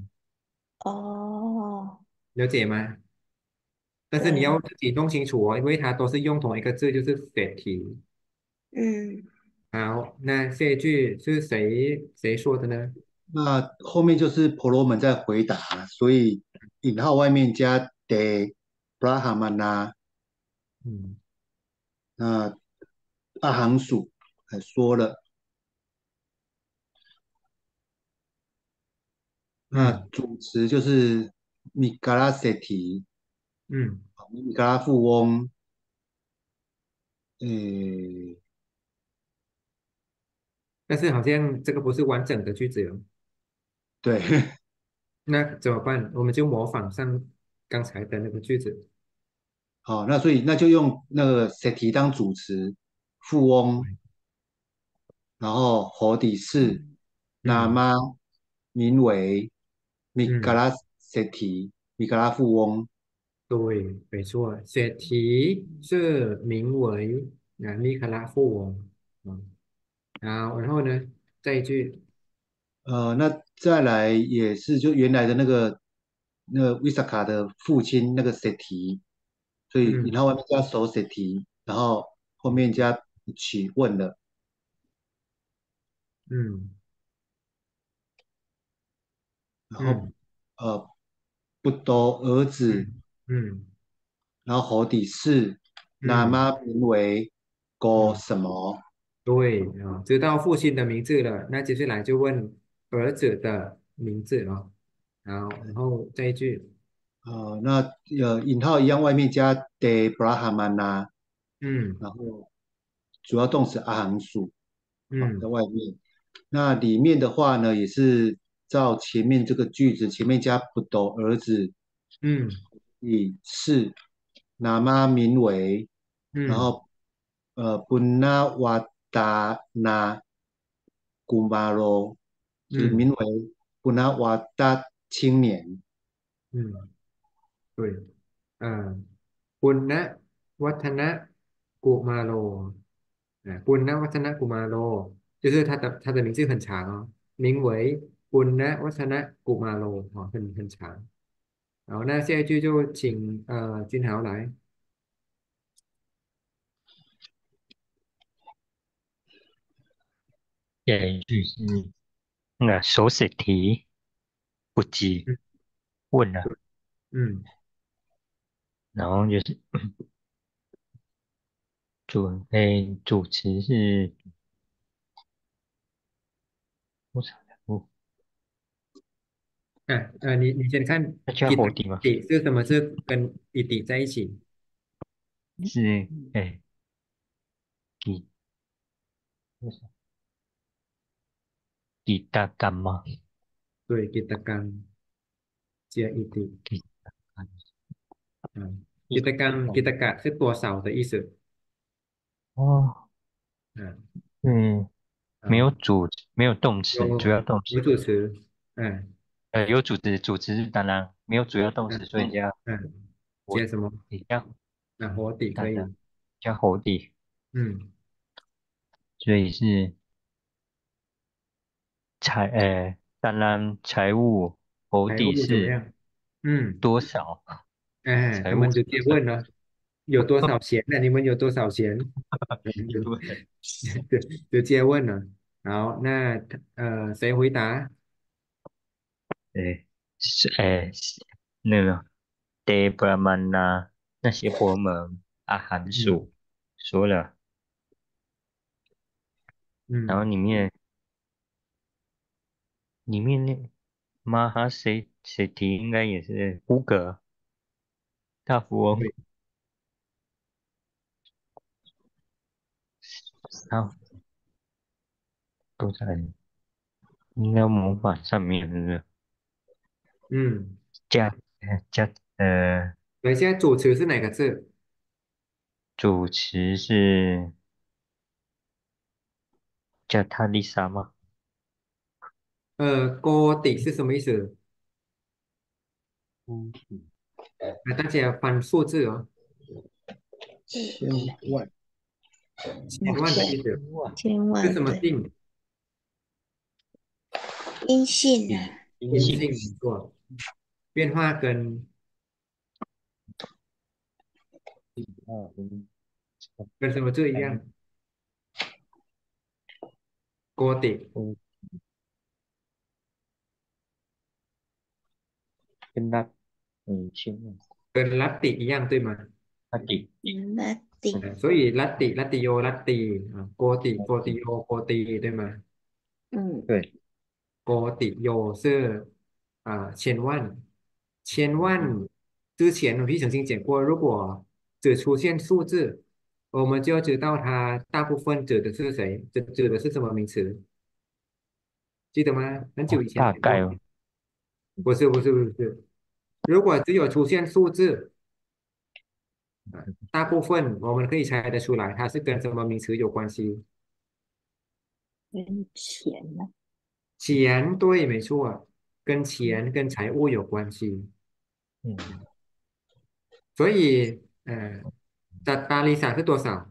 哦， 了解吗？但是你要对， 自己弄清楚哦，因为它都是用同一个字，就是写题。 嗯， 好，那这一句是谁谁说的呢？ 那后面就是婆罗门在回答，所以引号外面加 de Brahmana， 嗯那阿行数还说了，那嗯主词就是米嘎拉塞提， 嗯， 米嘎拉富翁，诶， 但是好像这个不是完整的句子哦。 对， 那怎么办？我们就模仿上刚才的那个句子。 好，那所以那就用那个塞提当主词，富翁，然后活底是那嗯么名为米嘎嗯， 拉塞提，米嘎拉富翁。 对，没错，写题是名为啊尼可拉富翁。嗯，好，然后呢，这一句， 呃，那再来也是就原来的那个那个维萨卡的父亲那个 Seti，所以嗯然后外面加手 Seti，然后后面加起问了， 嗯然后嗯呃不多儿子， 嗯嗯然后后底是那嗯么名为个嗯， 什么？ 对啊，知道父亲的名字了，那接下来就问儿子的名字了。好，然后这一句， 呃，那呃引号一样，外面加 de Brahmana， 嗯然后主要动词阿行数，好，在嗯外面。那里面的话呢，也是照前面这个句子，前面加不斗儿子， 嗯以是拿妈名为，然嗯后呃布那瓦达那古马罗，就是嗯名为布那瓦达青年。 嗯，对。อ่าปุณณวัฒนะกุมาโร啊，ปุณณวัฒนกุมารโร就是他的他的名字很长哦，名为ปุณณวัฒนกุมารโร哦，很很长。然后那下一句就请呃君豪来。 下一句是那个手写题不急嗯问了， 嗯， 然后就是主诶主词是多少人物？ 啊呃，你你先看那叫吉火底吗？ 底是什么是跟一底在一起？ 是诶吉吉大干吗？ 对，吉ตกัง接一底。 吉大干嗯， 一吉ตกัง吉ตกะ是多少的意思？ 哦， 嗯， 嗯，没有好， 主没有动词，主有要动词有主词，嗯呃有主词，主词当然没有主要动词， 嗯所以加嗯， 火接什么？ 底加啊，火底当然可以。 加火底， 嗯， 所以是财呃当然财务火财底是务怎么样？嗯， 多少？ 哎，他财务们就是多少？ 接问了，有多少钱呢？你们有多少钱？ 对， 就就接问了。好，那呃，谁回答？ 诶是诶是那个 d 布拉曼呐那些我们啊函嗯数说了，然后嗯， 里面里面那马哈谁谁提应该也是胡格大富翁， 对， 然后都在应该模板上面的嗯， 加呃加呃等一下，主词是哪个字？ 主词是加塔丽莎吗？ 呃，锅底是什么意思？ 嗯， 啊，大家翻数字哦， 千万千万的意思哇， 千是什么万对， 定？ 阴性阴啊， 阴性阴性没错，变化跟啊，嗯， 跟什么字一样？锅底嗯，跟那嗯亲跟拉底一样，对吗？ 那底那底， 呃，所以拉底、拉底โย拉底啊，锅底、锅底โย锅底，对吗？ 嗯， 对， 锅底โย是啊千万，千万之前我们曾经讲过，如果只出现数字，我们就要知道它大部分指的是谁，指指的是什么名词，记得吗？很久哦以前大概哦讲过，不是不是不是，如果只有出现数字，啊，大部分我们可以猜得出来，它是跟什么名词有关系。 跟钱呢、 钱，对，没错，跟钱跟财务有关系。 嗯所以，呃，大大丽莎是多少？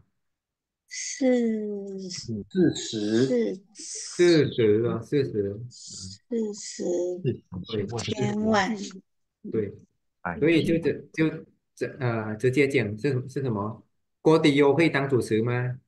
四嗯四十四四十哦，四十。嗯， 四十是对， 千万四十， 千万， 对， 百所以就亿直就这呃直接讲是是什么？郭迪优会当主持吗？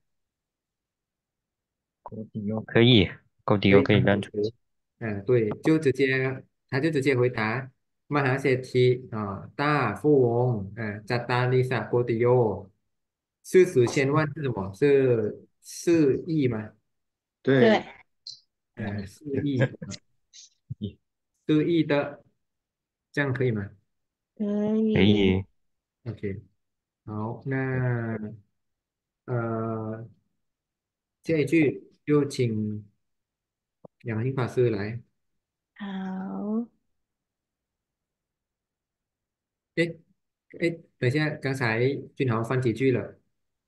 高迪欧可以，高迪欧可以可以当主当主持。嗯，对，就直接他就直接回答มหาเศรษฐี啊，大富翁，嗯，加大丽莎郭迪优，四十千万是什么？是四亿吗？ 对， 对， 嗯，四亿，四亿的，这样可以吗可可以， 以， ？OK，好，那呃，这一句就请杨明法师来。 好， 诶诶，等一下，刚才俊豪翻几句了？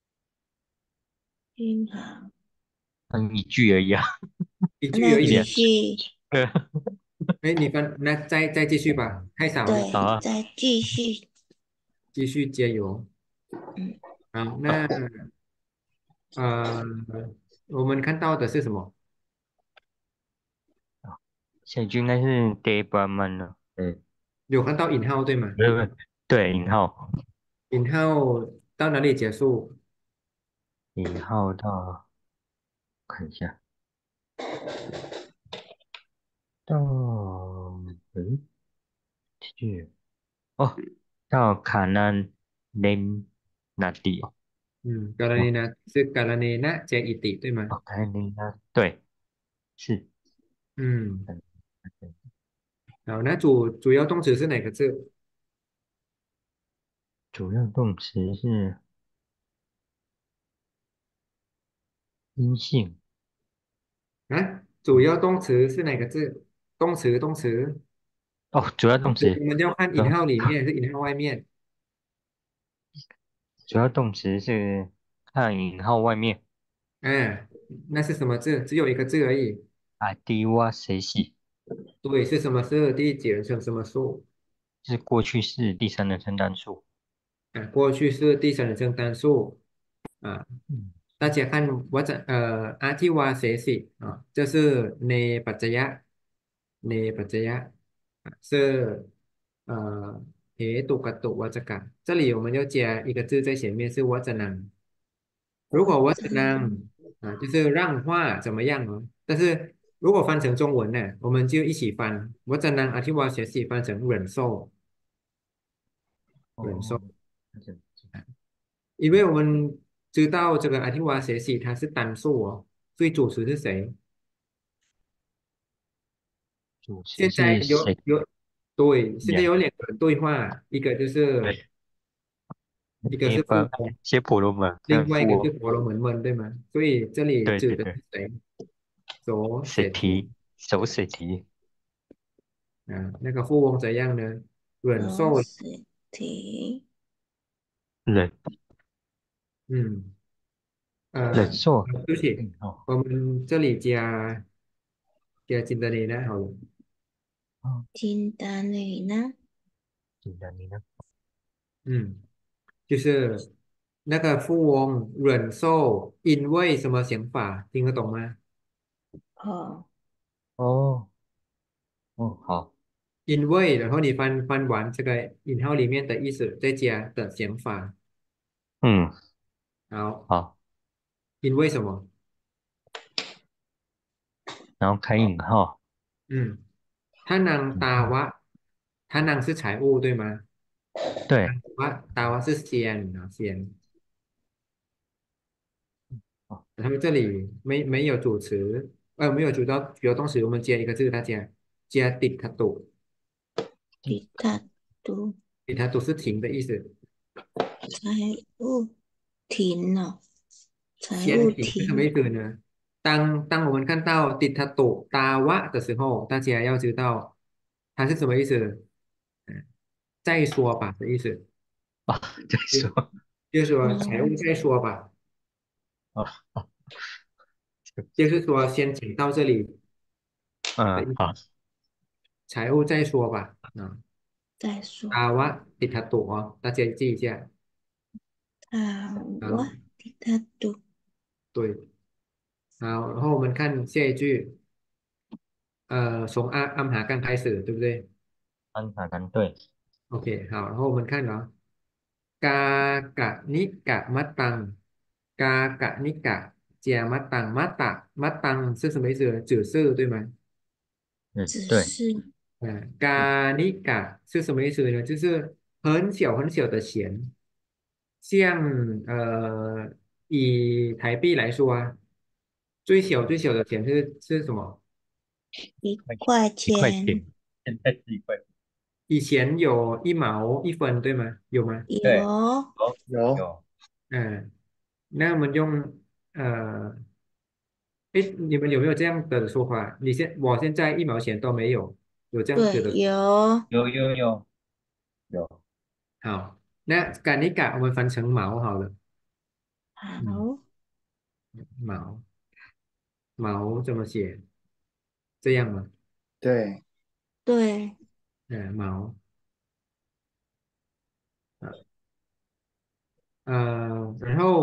挺好， 嗯一句而已啊， 一句那继而已。 一两续， 个， 哎，你翻，那再再继续吧，太少了， 好对， 啊， 再继续， 继续加油。 嗯， 好，那呃，我们看到的是什么？ 下一句应该是 de Brahman 了。对， 有看到引号对吗？ 不是不是，对，引号， 引号到哪里结束？ 引号到看一下，到嗯，这句哦，到卡南林那地哦， 嗯，กรณีนะคือกรณีนะเจอิติ对吗？ 哦，卡南林那对，是， 嗯， 嗯，对好，那主主要动词是哪个字主要动词是阴性。 啊？主要动词是哪个字？动词，动词， 哦，主要动词， 我们要看主要引号里面还是引号外面？ 主要动词是看引号外面啊，那是什么字？只有一个字而已。 啊，低洼谁洗对，是什么字？第几人称什么数？ 是过去式第三人称单数。 啊，过去是第三人称单数。啊， 嗯， 大家看我这呃อาทิวาเสสิ啊，这是เนปัจจยะเนปัจจยะ啊是呃เหตุกตุวจกะ这里我们要加一个字在前面是วจนัง如果วจนัง啊就是让话怎么样哦，但是如果翻成中文呢，我们就一起翻วจนังอาทิวาเสสิ翻成忍受忍受。 哦，那这因为我们知道这个阿提瓦学习它是单数哦，所以主词是谁？ 主词现在是谁？ 有有对，现在两有两个人对话，一个就是对， 一个是富一般翁， 写婆罗门另外一个是跟富翁， 婆罗门们，对吗？所以这里指对对对， 的是谁？左谁写题提手谁提啊，那个富翁怎样呢？忍有受， 死题， 忍嗯呃， 忍受对不起， 嗯哦我们这里加加金德尼呢，好了。 哦， 金丹里呢？ 简单你呢？ 嗯。就是那个富翁忍受因为什么想法，听得懂吗？ 哦， 哦哦好， 因为，然后你翻翻完这个引号里面的意思，再加的想法， 嗯好， 好， 因为什么？ 然后开引号， 嗯，他能引号， 打瓦，他能是财务对吗？ 对， 瓦打瓦是先啊先， 哦他们这里没没有主词，呃，没有主要主要动词，我们加一个字，大家加底塔度， 比他读底塔度是停的意思。 财务停了，财先务体是什么意停， 思呢？当当我们看到 d i t a t o 大瓦的时候，大家要知道它是什么意思。嗯，再说吧的意思， 哦，再就说就是说财务哦， 再说吧， 哦哦， 就是说先讲到这里的意思， 嗯好， 财务再说吧。啊， 再说， 大瓦 d i t a t o 哦，大家记一下。 啊，我好， 比他读， 对，好，然后我们看下一句，呃，从阿安爬刚开始，对不对？ 安排单对， OK，好，然后我们看啊，กากะนิกะมัตตังกากะนิกะเจียมัตตังมัตตะมัตตัง是什么意思？指示对吗？ 嗯对， 只是嗯，กานิกะ是什么意思呢？就是很小很小的钱，像呃以台币来说啊，最小最小的钱是是什么？ 一块钱块一块钱， 钱，现在是一块钱， 以前有一毛一分对吗？有吗？ 对， 有有有有嗯，那我们用呃。哎，你们有没有这样的说法？你现我现在一毛钱都没有，有这样子对的。 有有有有有， 好，那赶一赶，我们翻成毛好了。嗯， 好毛毛怎么写？这样吗？ 对， 对嗯，毛啊呃，然后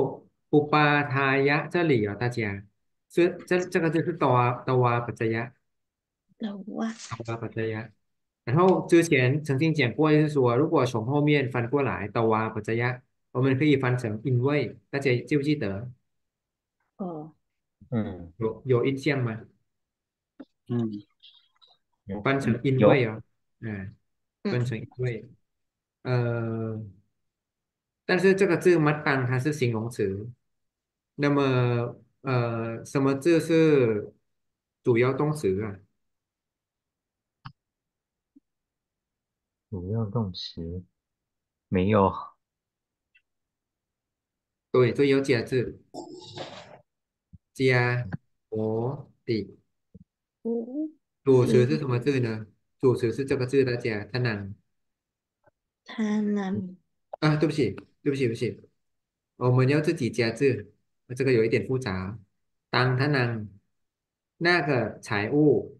อุปาทายะ这里啊，大家，这这这个就是多啊多啊ปัจจยะ的哇， 多啊ปัจจยะ。然后之前曾经讲过，就是说，如果从后面翻过来多啊ปัจจยะ，我们可以翻成因为，大家记不记得？ 哦， 嗯， 有有印象吗？ 嗯， 有翻成因为有， 哦，嗯，翻成嗯， 因为，呃，但是这个字 m 当它是形容词，那么呃，什么字是主要动词啊？ 主要动词没有。 对，所以要加字，加我的五主词是一什么字呢？主词是这个字，大家他能他能啊，对不起，对不起，对不起，我们要自己加字，这个有一点复杂。当他能那个财务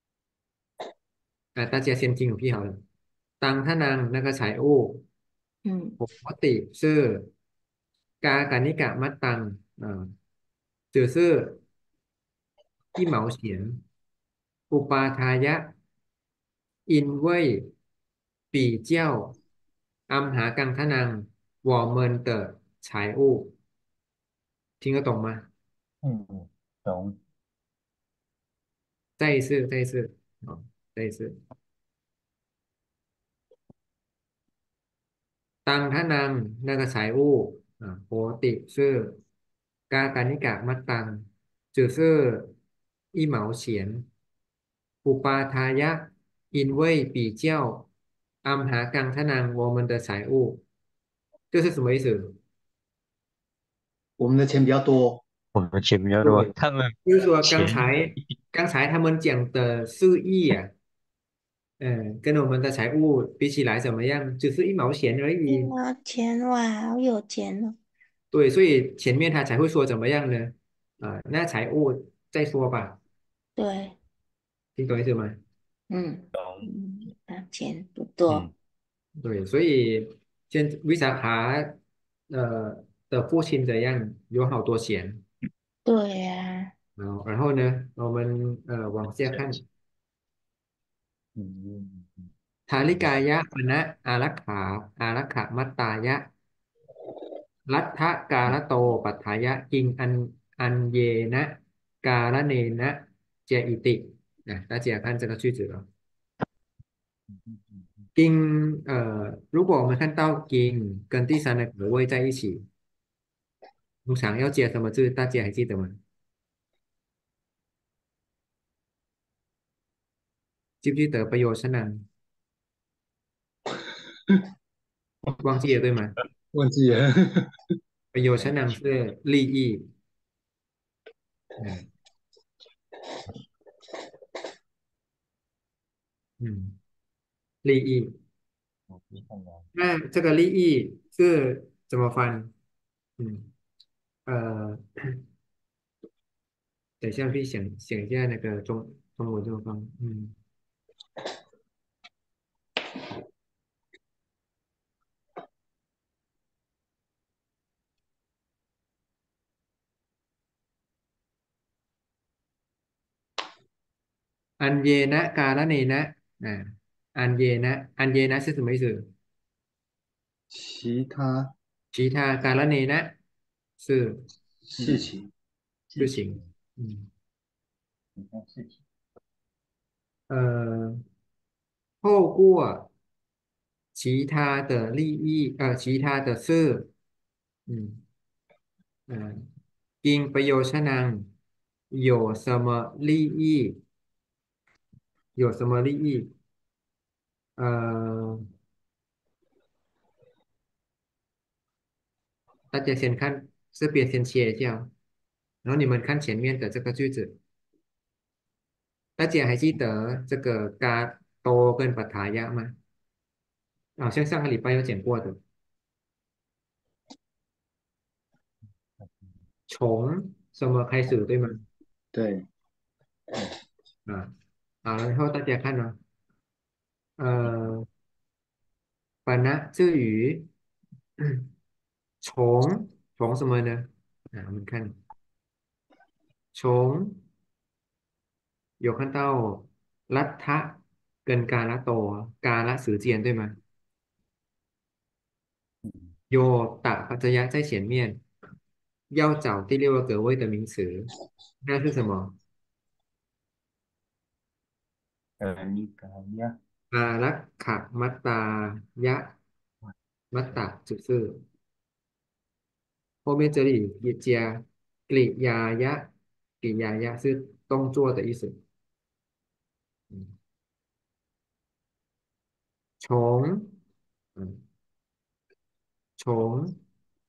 啊，大家先听我พี่好了。当他能那个财务嗯ปกติชื่อกากานิกะมัตตังอ่าจือซื่ออีเหมาเฉียนอุปาทายะอินเว่ยปี่เจี้ยวอัมหากังคะนังวอเมินเตอฉายอู้听得懂吗？ 嗯，懂。 再一次，再一次，好，再一次。ตังทนังนากฉายอู้อ่าโหติซื่อกากานิกะมัตตังจือซื่ออีเหมาเฉียนอุปาทายะอินเว่ยปี่เจี้ยวอัมหากังทนัง我们的财物这是什么意思？ 我们的钱比较多， 我们钱比较多， 对， 他们就是说刚钱才刚才他们讲的释义啊，嗯，跟我们的财务比起来怎么样？只是一毛钱而一已。 毛钱哇，好有钱哦。 对，所以前面他才会说怎么样呢？啊、那财务再说吧， 对， 听懂意思吗？ 嗯懂。 嗯，那钱不嗯多， 对，所以现为啥他呃的父亲怎样有好多钱？ 对呀、 然后然后呢，我们呃往下看， 嗯嗯ทาริกายะปณะอารักขาอารักขมัตตายะลัทธกาลโตปัฏฐายะกิงอันอันเยนะกาลเนนะเจอิติ啊，大家看这个句子了。经呃，如果我们看到经跟第三的格位在一起，通常要接什么字？大家还记得吗？记不记得ประโยชนัง忘记了对吗？ 忘记了。 ประโยชนัง是利益，嗯嗯，利益。 我可以看到。 那这个利益是怎么翻？嗯呃，等一下去想想一下那个中中文这么翻。嗯，อันเยนะกาละเนนะอ่าอันเยนะอันเยนะ是什么意思？ 其他其他กาละเนนะ是事情， 事情。嗯你看事情。 呃，透过其他的利益呃其他的事，嗯嗯，因ประโยชนัง有什么利益？有什么利益？呃，大家先看这边先切一下，然后你们看前面的这个句子，大家还记得这个嘎多跟ปัฏฐายะ吗？好像上个礼拜有讲过的，从什么开始，对吗？ 对， 啊，好，然后大家看呢，呃，本呢至于从从什么呢？ 啊，我们看从有看到รัฐ跟กาลโตกาล时间对吗？有打ปัจจย在前面，要找第六个格位的名词，那是什么？ Ờ, Nikaya. อารักขมัตตายะมัตตะ就是后面这里也加กริยายะกริยายะ是动作的意思。嗯从嗯从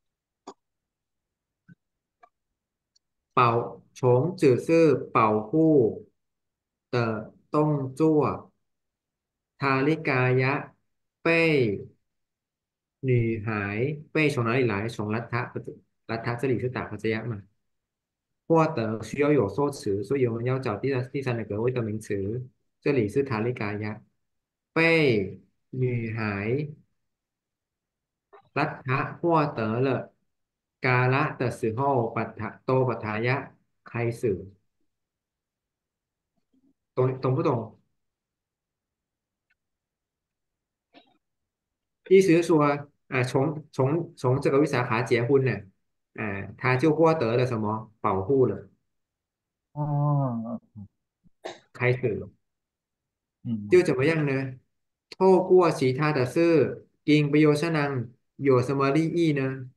保从只是保护的动作，塔利กายะ被女孩被从哪里来？从รัฐ不是รัฐ这里是打พัจยะ嘛？获得需要有受词，所以我们要找第三第三的格位的名词。这里是塔利กายะ被女孩รัฐ获得了กาละ的时候，ปัฏฐโตปัฏฐายะ开始，懂懂不懂？意思是说，啊，从从从这个为啥卡结婚呢？啊，他就获得了什么保护了， 哦， 开始了，就嗯， 怎么样呢？透过其他的事，经ประโยชน์有什么利益呢？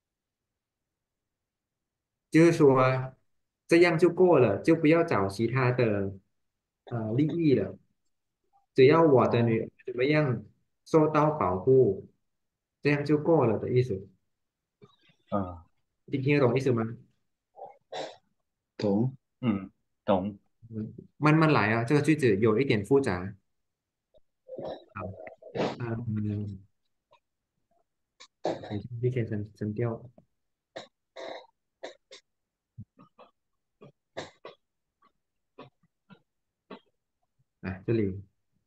就是说，这样就够了，就不要找其他的呃利益了，只要我的女哦， 儿怎么样受到保护，这样就够了的意思。 呃， 你听得懂意思吗？ 懂？ 嗯，懂， 嗯，慢慢来啊，这个句子有一点复杂。好，嗯，等一下你先删删掉啊，这里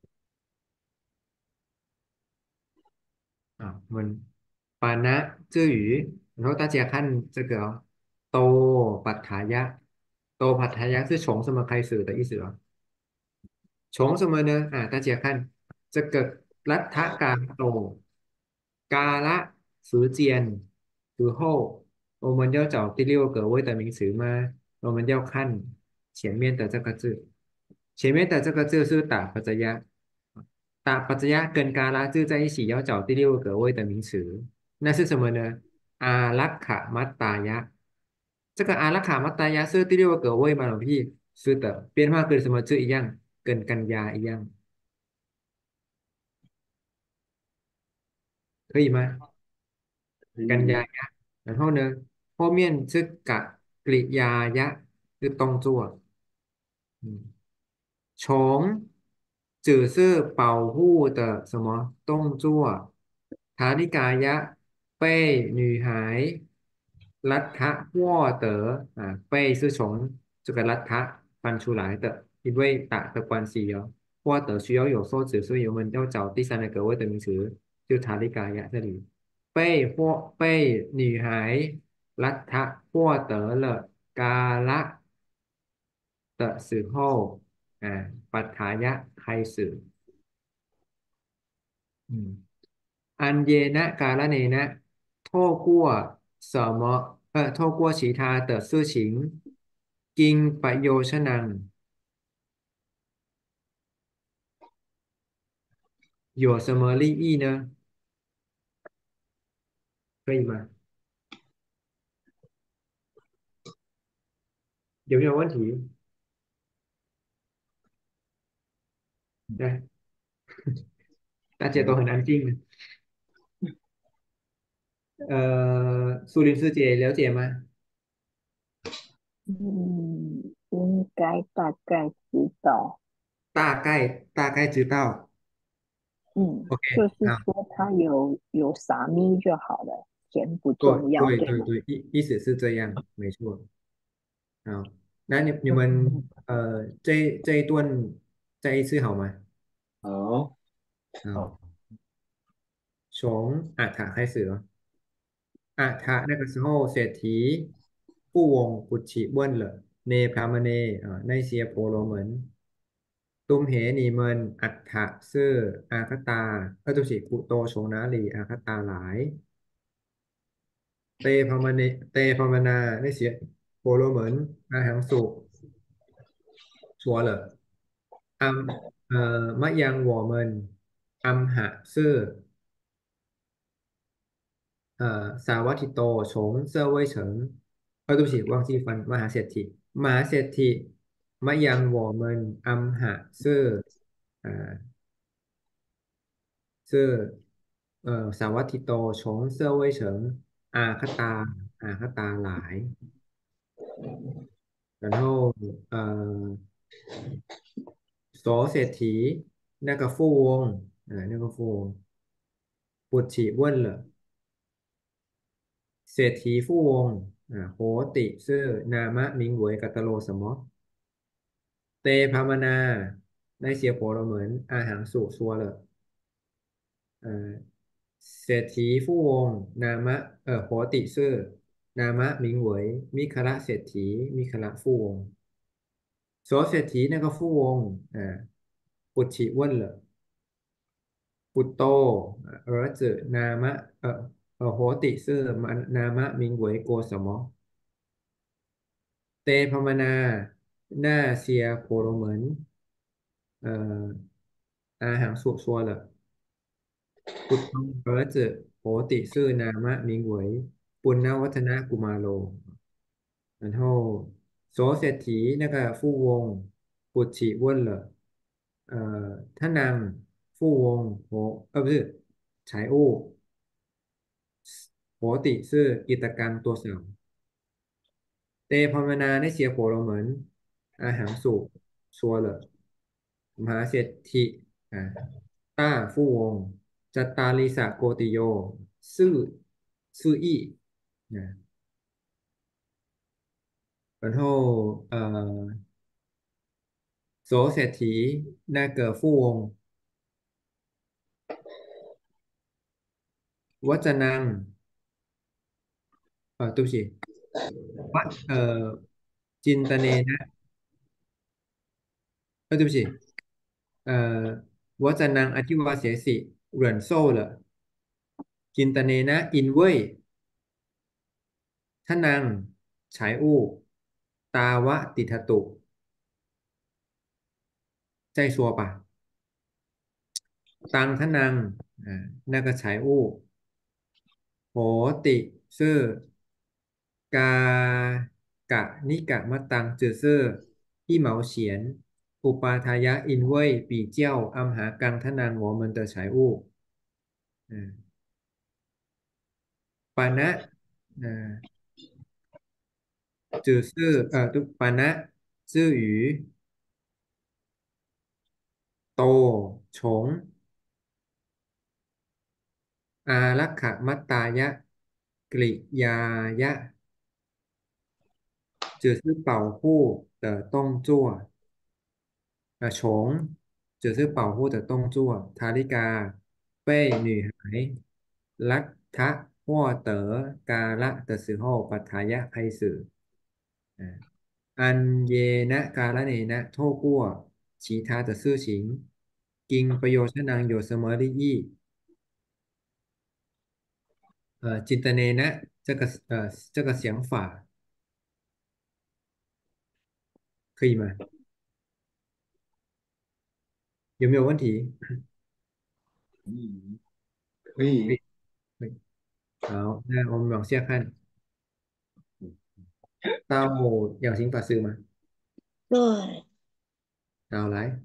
啊，我们ปานะจื่อหยู然后大家看这个哦，โตปัฏฐายะโตปัฏฐายะ是从什么开始的意思哦？从什么呢？啊，大家看这个รัฐกาลโตกาละ时间之后，我们要找第六个位的名词吗？我们要看前面的这个字，前面的这个字是打ปัจจยะ打ปัจจยะ跟กาละ字在一起，要找第六个位的名词，那是什么呢？อารักขมัตตายะ，这个阿拉卡马达亚是第六个位吗，老พี่？是的，变化跟什么字一样？跟กันยา一样。可以吗？ 可以。 กันยายะ，然后呢，后面是กกริยายะ是动作，嗯，从只是保护的什么动作？塔利กายะ被女孩รัฐ获得啊，被是从这个รัฐ翻出来的，因为打的关系哦，获得需要有受词，所以我们要找第三个格位的名词，就塔利กายะ这里。被获被女孩รัฐ获得了กาละ的时候，啊，ปัฏฐายะ开始，嗯，อันเยนะกาละเนนะ透过什么呃，透过其他的事情，经ประโยชนัง有什么利益呢？可以吗？有没有问题？对，大家都很安静。呃，苏林师姐了解吗？ 嗯，应该大概知道。 大概大概知道。 嗯，就 OK， 是啊， 说它有有撒咪就好了，甜不对重要，对吗？ 对对对，意意思是这样，没错。好，那你你们嗯， 呃这这一段再一次好吗？ 好， 好， 好， 从อัฏฐะ开始了。อัฏฐะ那个时候เศรษฐี富翁不起问了เนพรามเนอ่าในเสียโพโลเหมือนตุ้มเหนีเมินอัฏฐะซื่ออาคตาเออตุสิกุโตโชนาลีอาคตาหลายเตพรามเนเตพรามนาในเสียโพโลเหมือนอาหังสุชัวเหรออัมเอ่อมะยังวอเมินอัมหะซื่อ 呃，สาวัตถิโตฉงเซ่อเว่ยเฉิงเออ对不起忘记翻มหาเศรษฐีมหาเศรษฐีมะยัง我们อัมหะซื่ออ่าซื่อเอ่อสาวัตถิโตฉงเซ่อเว่ยเฉิงอาคตาอาคตาหลาย然后呃โสเศรษฐี那个富翁呃那个富翁ปุจฉิเว่นเหรอเศรษฐี富翁อ่าโหติซื่อนามะมิงเหวยกัตตโลสมอ เตภาวนาได้เสียโผเราเหมือนอาหารสุชัวเลยเอ่อเศรษฐีผู้วงนามะเอ่อโหติซื่อนามะหมิงเหวยมิคละเศรษฐีมิคละผู้วงโสเศรษฐีนั่นก็ผู้วงอ่าปุจฉิเว่นเหรอปุตโตเออจือนามะเอ่อเอ่อโหติซื่อนามะหมิงเหวยโกสมอเตภาวนาหน้าเสียโผเราเหมือนเอ่ออาหารสุชัวเลย ปุตตง儿子โหติซื่อนามะมิงเหวยปุณณวัฒนกุมารโล然后โสเศรษฐี那个富翁ปุจฉิ问了呃他นาง富翁โหเออ不是财务โหติซื่อกิตกังตัวสามเตภาวนาได้เสียโผเราเหมือนอาหารสุชัวเหรอมหาเศรษฐีอ่าต้า富翁จัตตาริสะโกติโยซื่อซื่ออี้นะ 然后呃，โสเศรษฐี那个富翁วัจนังเออตุสิวะเอ่อจินตเนนะเออตุสิเอ่อวัจนังอธิวาเสสิเหรินโซ่เหรอจินตเนนะอินเว่ยทนังฉายอู้ตาวะติทตุใจชัวป่ะตังทนังอ่านั่นก็ฉายอู้โหติซื่อกากะนิกะมะตังจือซื่อ一毛钱อุปาทายะอินเว่ยปีเจี้ยวอัมหากังทนัง我们的财物อ่าปานะอ่าจือซื่อเอ่อตุปานะซื่อหยูโตฉงอารักขมัตตายะกริยายะจือซื่อเป่าผู้เต่อต้องจั่ว 啊，虫只是保护的动作。塔利嘎被女孩รัก获得กาละ的时候ปัฏฐายะ开始อ่าอันเยนะกาละเนนะ透过其他的事情经ประโยชน์能有什么利益呃จินตเนนะ这个呃这个想法可以吗有没有问题嗯，可以。 可以可以好那我们往下看到养行法师吗对， 好来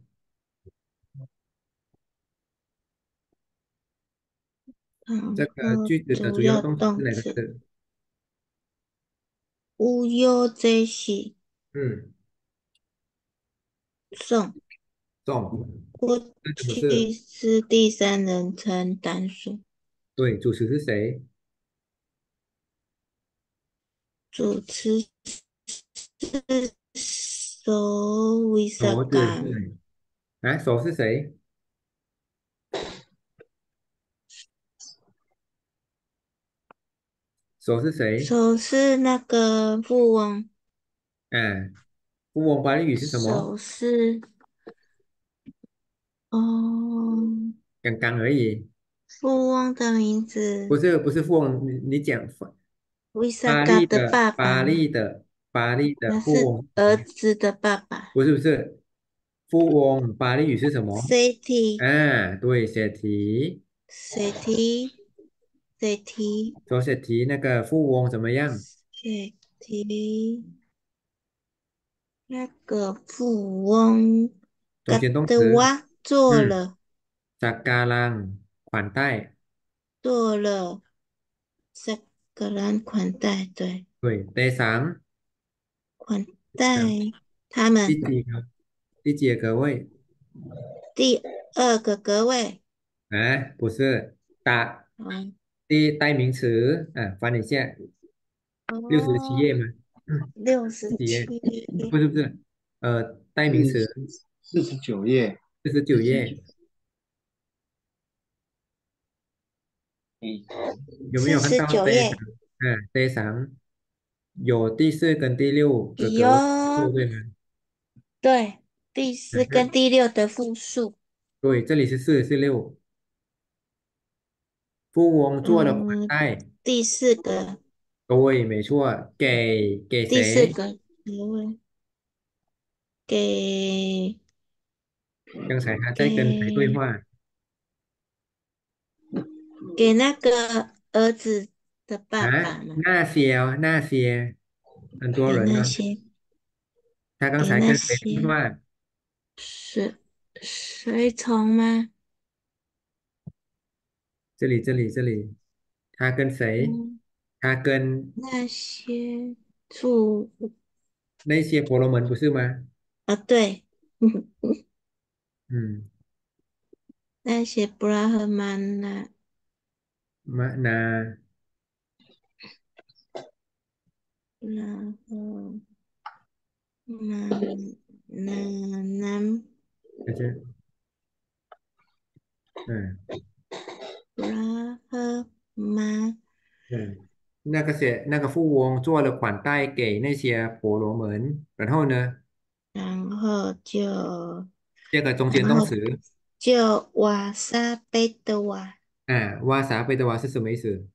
然这个后句子的主要主要动词是哪个动词词？ 无忧这喜嗯， 送， 送。 过这怎么去是？ 是第三人称单数， 对，主词是谁？ 主词是手为手什干， 字是谁？啊，手是谁？ 手是谁？ 手是那个富翁， 啊，富翁巴利语是什么？ 手是哦， 刚刚而已， 富翁的名字， 不是不是富翁，你你讲维萨巴嘎的利的爸爸巴利吗？ 的巴利的那是富翁， 儿子的爸爸不是不是，富翁巴利语是什么？ ，C T 啊，对，写题， C T C T 说写题那个富翁怎么样？ C T 那个富翁， 中嘎间动词， 的哇，做嗯， 了สักการัง款待， 做了，这个人款待，对， 对，第三， 款待嗯， 他们。 第几个？第几个位？ 第二个格位， 啊，不是，打嗯， 第代名词，啊，翻一下，六十七哦， 页吗？嗯， 六十几页？ 七， 不是不是，呃，代名词是四十九页。 四十九页，有没有看四十到第三？ 九页， 啊，第三有第四跟第六个格位数， 有， 对吗？ 对，第四跟嗯， 第六的复数， 对，这里是四是六。富翁做了款嗯， 待， 第四个， 对，没错，给给第四谁？ 个格位，给刚才他在跟谁对给话？ 给那个儿子的爸啊， 爸嘛， 那些哦，那些很多给人呢。 那些他刚给那才跟谁对些话？ 随随从吗？ 这里，这里，这里，他跟谁？ 嗯， 他跟那些住那些婆罗门不是吗？ 啊，对， 嗯， 那些布拉赫曼那嘛那然后那那南就是嗯布拉赫曼， 嗯，那个谁，那个富翁做了款待给那些婆罗门，然后呢， 然后就这个中间然后动词就瓦萨贝的瓦啊，哇撒贝的哇是什么意思？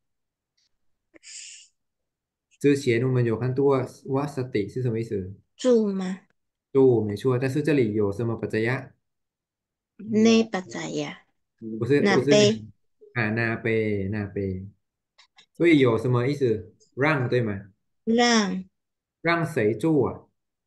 之前我们有看过哇萨底是什么意思？ 住嘛， 就没错，但是这里有什么不这样？ 那巴扎呀， 不是不是那那贝啊，那贝那贝，所以有什么意思？让对吗？ 让让谁住啊？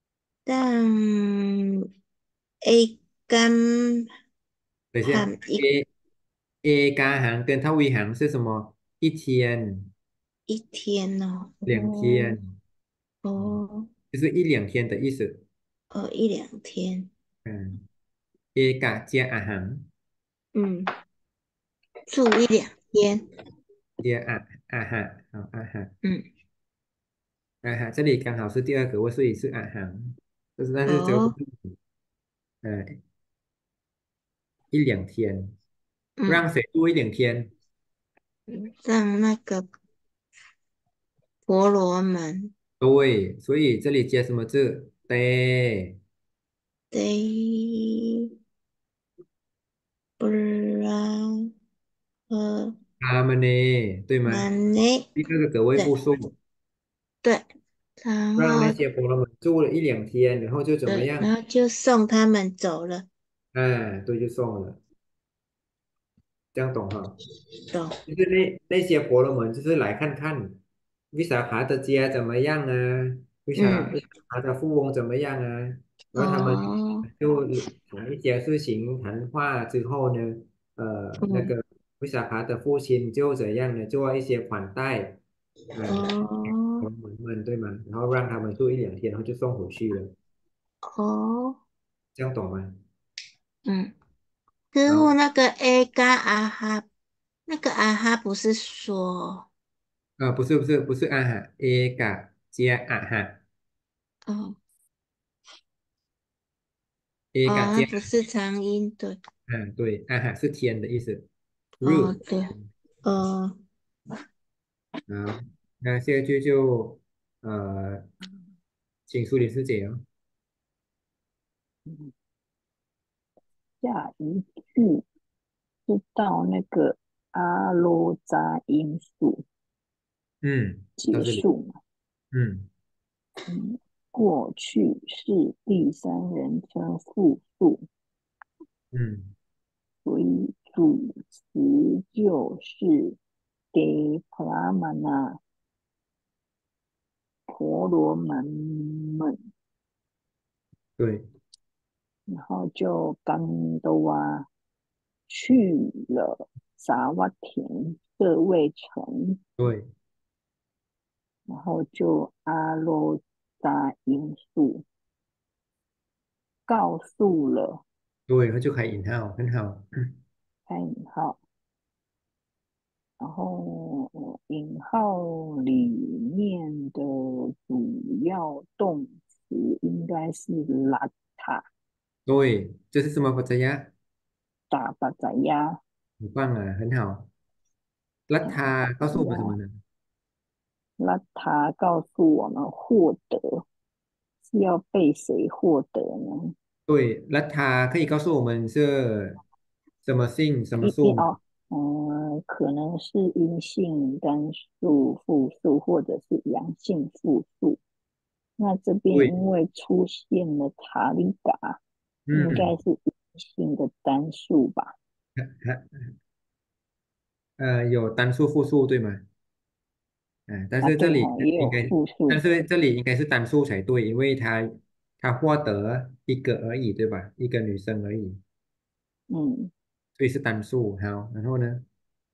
让 A 干等一下含一 ，A A 加行跟套一行是什么？一天、 一天哦， 两哦天，嗯， 哦就是一两天的意思。 哦，一两天， 嗯，A 加加啊行嗯，住一两天， 加啊啊哈，好啊哈嗯， 啊哈，这里刚好是第二个位，所以是啊行，但是但是这个哦， 不是，呃，一两天， 嗯， 让谁住一两天？ 让那个婆罗门对，所以这里接什么字？对， 得布拉和他们呢？对吗？ 曼内， 第二个格位复对数， 对，然后让那些婆罗门住了一两天，然后就怎么对， 样？ 然后就送他们走了， 哎，对，就送了，这样懂哈？ 懂， 就是那那些婆罗门，就是来看看为啥爬的家怎么样啊？为啥嗯， 爬的富翁怎么样啊？然后他们哦， 就谈一些事情，谈话之后呢，呃，那嗯， 个为啥爬的父亲就怎样呢？做一些款待，呃， 哦， 婆罗门们对吗？然后让他们住一两天，然后就送回去了， 哦， 这样懂吗？ 嗯。之后然后那个 A 跟啊哈，那个啊哈不是说， 呃，不是不是不是啊哈，A 嘎加啊哈哦 ，A 嘎哦，它加， 不是长音，对， 嗯，对，啊哈是天的意思。 哦 Rude 对，哦啊， 那下一句就呃，请苏黎世姐哦。 下一句是到那个阿罗扎因素嗯，到结这里。 束嘛。 嗯， 嗯，过去是第三人称复数， 嗯， 所以主词就是给普拉曼那婆罗门们， 对然后就甘多啊去了撒瓦田舍卫城， 对然后就阿罗扎因素告诉了对，它就开引号，很好。 开引号，然后呃引号里面的主要动词应该是邋遢、 对，这是什么国家？ 打巴仔呀、 很棒啊，很好。รัฐา打巴告诉我们什么呀， 呢？ 邋遢告诉我们获得是要被谁获得呢？ 对，รัฐา可以告诉我们是什么姓什么数吗？ 一一哦，嗯，可能是阴性单数复数或者是阳性复数。那这边对， 因为出现了塔里嘎，应该嗯， 是阴性的单数吧？ 还呃有单数复数对吗？嗯，但啊， 是这里对哈、也有应该， 复数。 但是这里应该是单数才对，因为他他获得一个而已，对吧？一个女生而已， 嗯， 所以是单数。好，然后呢？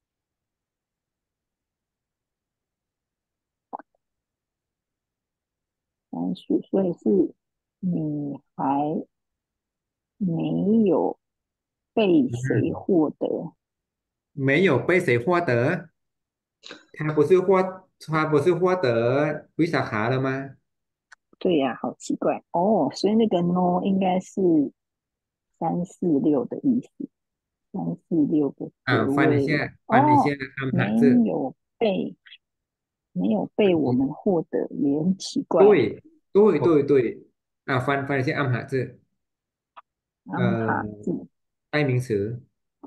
单数，所以是女孩没有被谁嗯， 获得？ 没有被谁获得，他不是获他不是获得วิสาขา了吗？ 对呀、好奇怪哦。所以那个 no 应该是三四六的意思。三四六个啊， 格位翻一下，翻一下哦， 安没排字。 有被没有被我们获得，也很奇怪。 对对对对，啊，翻翻一下暗哈字， 安哈呃， 字， 代名词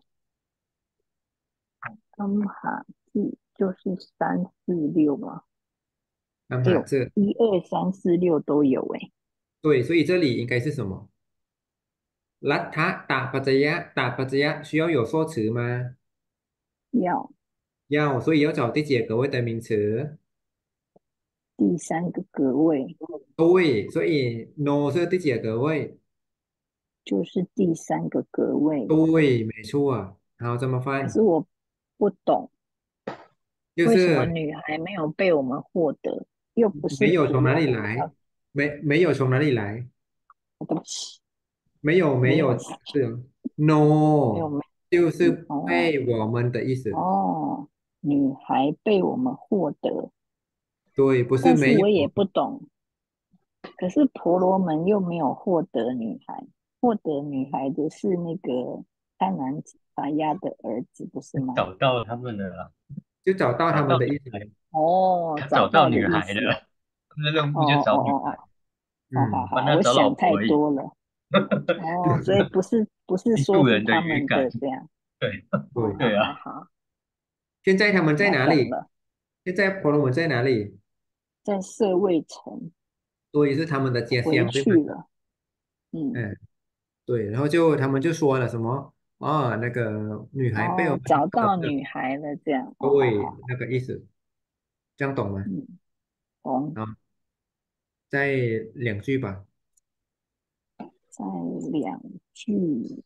安哈字就是三四六嘛。哎呦， 暗哈字， 一二三四六都有哎。 对，所以这里应该是什么？รัฐตปัจจยะตปัจจยะ需要有说辞吗？ 要要，所以要找第几个位的名词？ 第三个格位对，所以 no 是第几个位？ 就是第三个格位， 对，没错。好，这么翻？ 可是我不懂为什么就是女孩没有被我们获得，又不是没有从哪婆罗门里来？ 啊？ 没没有从哪里来？ 对不起， 没有没有没有是没有 no， 没就是哦被我们的意思。 哦，女孩被我们获得， 对，不是但是没有。 我也不懂，可是婆罗门又没有获得女孩，获得女孩的是那个贪婪拔亚的儿子，不是吗？ 找到他们的了， 就找到他找到们的意思。 女孩， 哦， 他找到找到的女孩的， 意思。 他们的任哦务就找女孩， 哦哦哦哦，好嗯， 好，我帮他找老想太婆而已。 多了。哦，所以不是不是说是印度人的他们语感， 的这样。 对哦， 对。 好对啊， 好好， 现在他们在那哪里？ 懂了， 现在婆罗门在哪里？ 在社卫城对，是他们的家回乡，对吗？ 去了。嗯， 嗯，对。然后就他们就说了什么？哦，那个女孩被我哦， 们找到获得， 女孩了，这样。哦，好对， 好， 那个意思，这样懂吗？ 嗯，懂。 啊，再两句吧。 在两句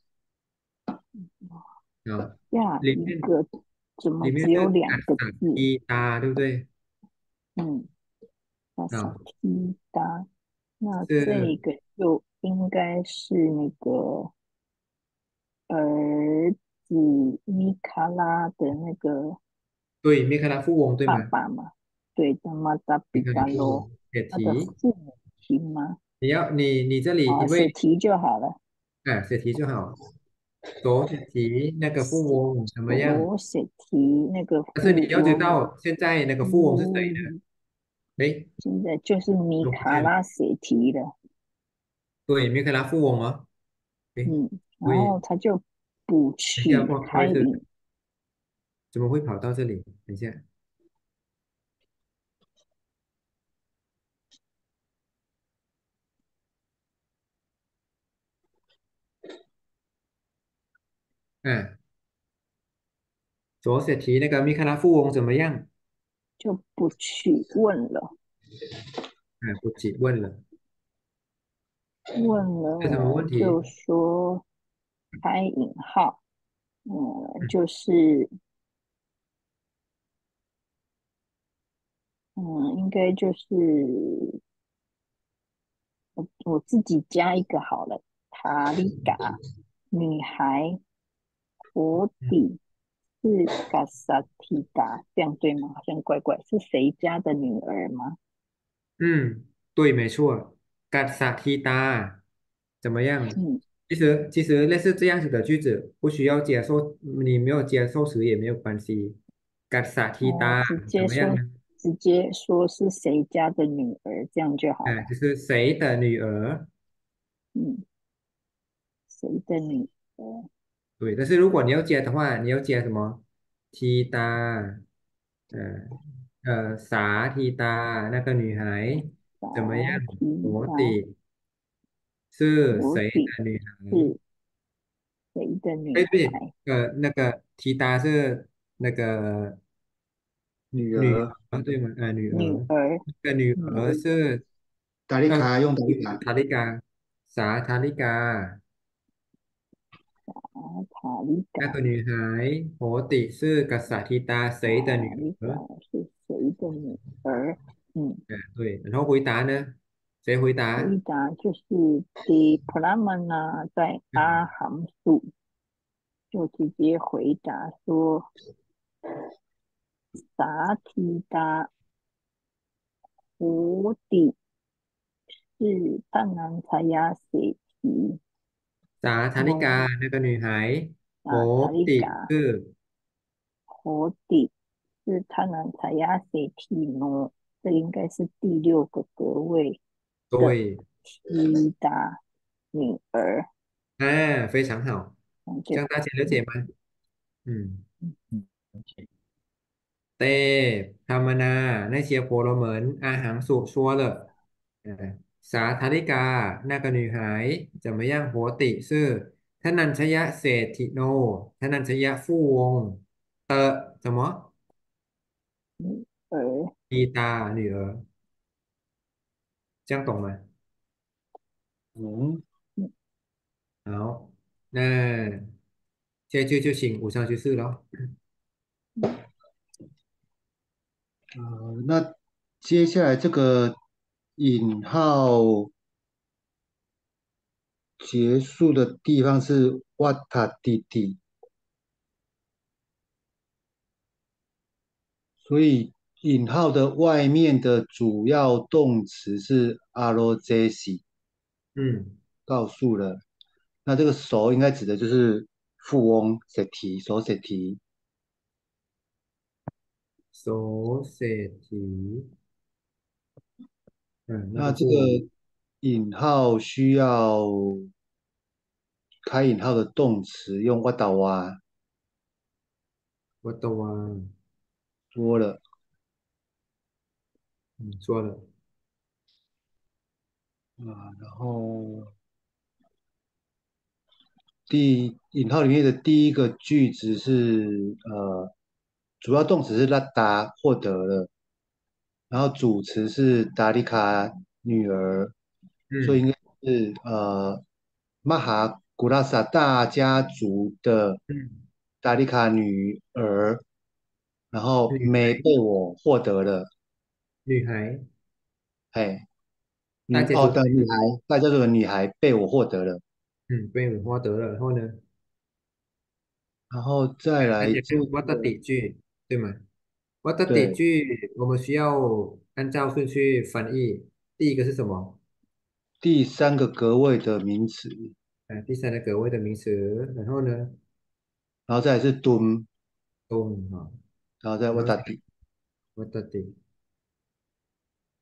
啊， 下里面一个，怎么里面只有是啊两个啊字？ 一搭，对不对？ 嗯，那萨啊， 提达，那这是， 个就应该是那个儿子米卡拉的那个对，米开朗富翁，对爸吗？ 爸嘛。对，叫马达比米开朗加罗， 富翁，铁他的蹄。 父母亲吗？ 你要你你这里啊， 因为写题就好了。 啊写题就好，左写题那个富翁怎么样？ 我写题那个但是你要知富翁， 道现在那个富翁是谁嗯， 呢？ 诶， 现在就是米怎么不见了？ 卡拉写题了， 对，米开拉富翁哦。诶， 嗯，然后会， 他就补等一下， 取不不好意思， 开引， 怎么会跑到这里？等一下，啊，左写题那个米开拉富翁怎么样？ 就不去问了， 啊，不急，问了， 问是什么了就问题？ 说开引号，嗯，就是嗯，应该就是我我自己加一个好了，塔里嘎女孩活底是嘎萨提达，这样对吗？好像怪怪，是谁家的女儿吗？ 嗯，对，没错，กัสสะทีตา怎么样？ 嗯， 其实其实类似这样子的句子，不需要接受，你没有接受词也没有关系。กัสสะที哦， ตา直怎接说么样呢？ 直接说是谁家的女儿，这样就好啊， 了。 就是谁的女儿？ 嗯，谁的女儿？ 对，但是如果你要接的话，你要接什么？ทีตา，呃呃，สาทีตา那个女孩答怎么样？ 题答我的是谁我底的女孩？ 是谁的女哎，对， 孩？ 呃，那个提达是那个女女儿儿对吗？呃，女儿， 女儿， 那个女嗯， 儿是达利呃， 卡用达利卡， 塔利嘎，啥塔利嘎？ 答塔里嘎， 那个女孩，我的是格萨提达塔谁的女里嘎儿？ 是谁的女儿？嗯， 嗯，对，然后回答呢？谁回答？ 回答就是 di pramana 在阿嗯， 含数，就直接回答说萨提达湖底是淡南才亚写题， 啥塔利嘎？ 哦， 那个女孩， 啊，塔我的里嘎是湖底是贪婪才亚写题呢，这应该是第六个格位的对， 提达女儿， 啊，非常好， 嗯，就这样大家了解吗？嗯。 嗯，OK， เต้ธรรมนา那些婆罗门阿含所说的，呃，สาธาริกา那个女孩怎么样？活ติ是ท่านัญชยเศรษฐิโนท่านัญชย富翁的怎么？ 女儿， อีตา女儿，这样懂吗？ 嗯， 嗯， 好，那现在就就请武上去试咯。 呃，那接下来这个引号结束的地方是瓦塔蒂蒂，所以引号的外面的主要动词是阿罗杰西， 嗯， 告诉了。那这个熟应该指的就是富翁 s e 熟 s e โสเศรษฐี嗯，那那这个个富翁引号需要开引号的动词用瓦达哇วัตวา说了。 嗯，说了。 啊，然后第引号里面的第一个句子是呃，主要动词是拉达获得了，然后主词是达利卡女儿，所以应嗯该是呃马哈古拉萨大家族的嗯， 达利卡女儿，然后女没被我获得了， 女孩。 哎， 大女哦家族谁呢？ 的女孩，大家族的女孩被我获得了， 嗯，被我获得了，然后呢， 然后再大家来这看วัต个ติ句，对吗？วัตติ对。 句我们需要按照顺序翻译。第一个是什么？ 第三个格位的名词， 啊，第三个格位的名词，然后呢， 然后再来是蹲， 动啊， 然后再然后才瓦达底。 วัตติ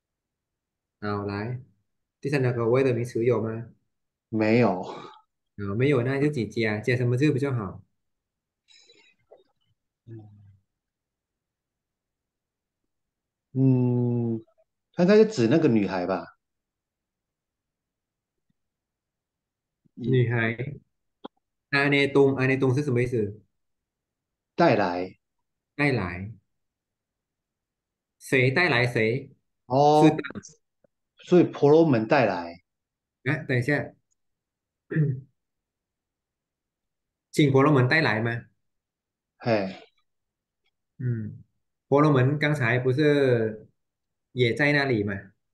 好，来，第三个格位的名词有吗？ 没有。 啊，没有，那就几加加什么字比较好？ 嗯，他应该是指那个女孩吧？以女孩，阿内东，阿内东是什么意思？ 带来。 带来，谁带来谁？是的。 哦，所以婆罗门带来。 啊，等一下，请婆罗门带来吗？ 嘿， 嗯，婆罗门刚才不是也在那里吗？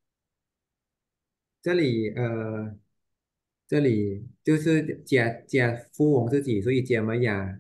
这里呃，这里就是加加富翁自己，所以加玛雅，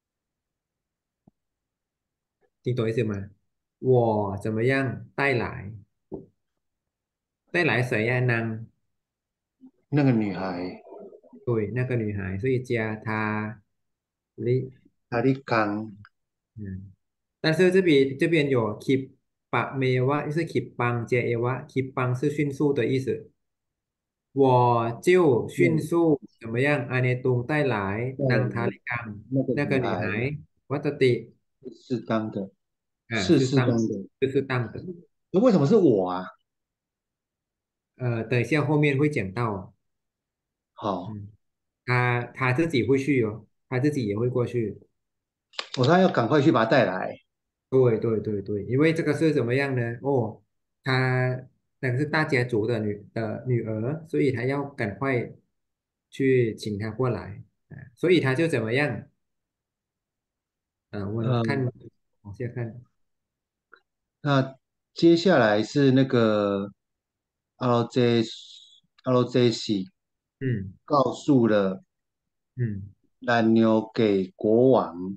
听懂意思吗？我怎么样带来带来谁呀、能那个女孩。 对那个女孩，所以加她哩， 阿里刚。 嗯，但是这边这边有 keep 把 m 哇，就是 keep 邦加 e 哇，keep 邦是迅速的意思。我就迅对， 速怎么样？阿内东带来带 nàng Thà 来 Lý Càng 那个那个女孩女孩，วัตติ是适当的， 啊， 是是当适当的。 是适当的。 那为什么是我啊？ 呃，等一下后面会讲到， 好， 嗯，他他自己会去哦，他自己也会过去。 我说要赶快去把她带来。 对对对对，因为这个是怎么样呢？哦，他那个是大家族的女的女儿，所以他要赶快去请她过来啊，所以他就怎么样？啊，我们看嗯， 往下看。 那接下来是那个 L J L J C 嗯告诉了嗯蓝牛给国王。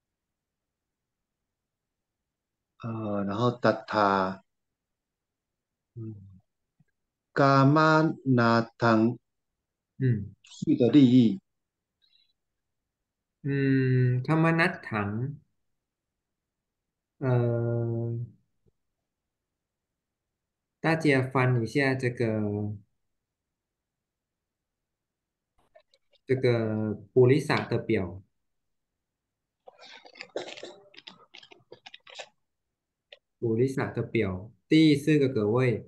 呃，然后达他嗯伽马拿堂嗯去的利益。 嗯，他们นัดถัง呃，大家翻一下这个这个布丽萨的表，布丽萨的表第四个格位，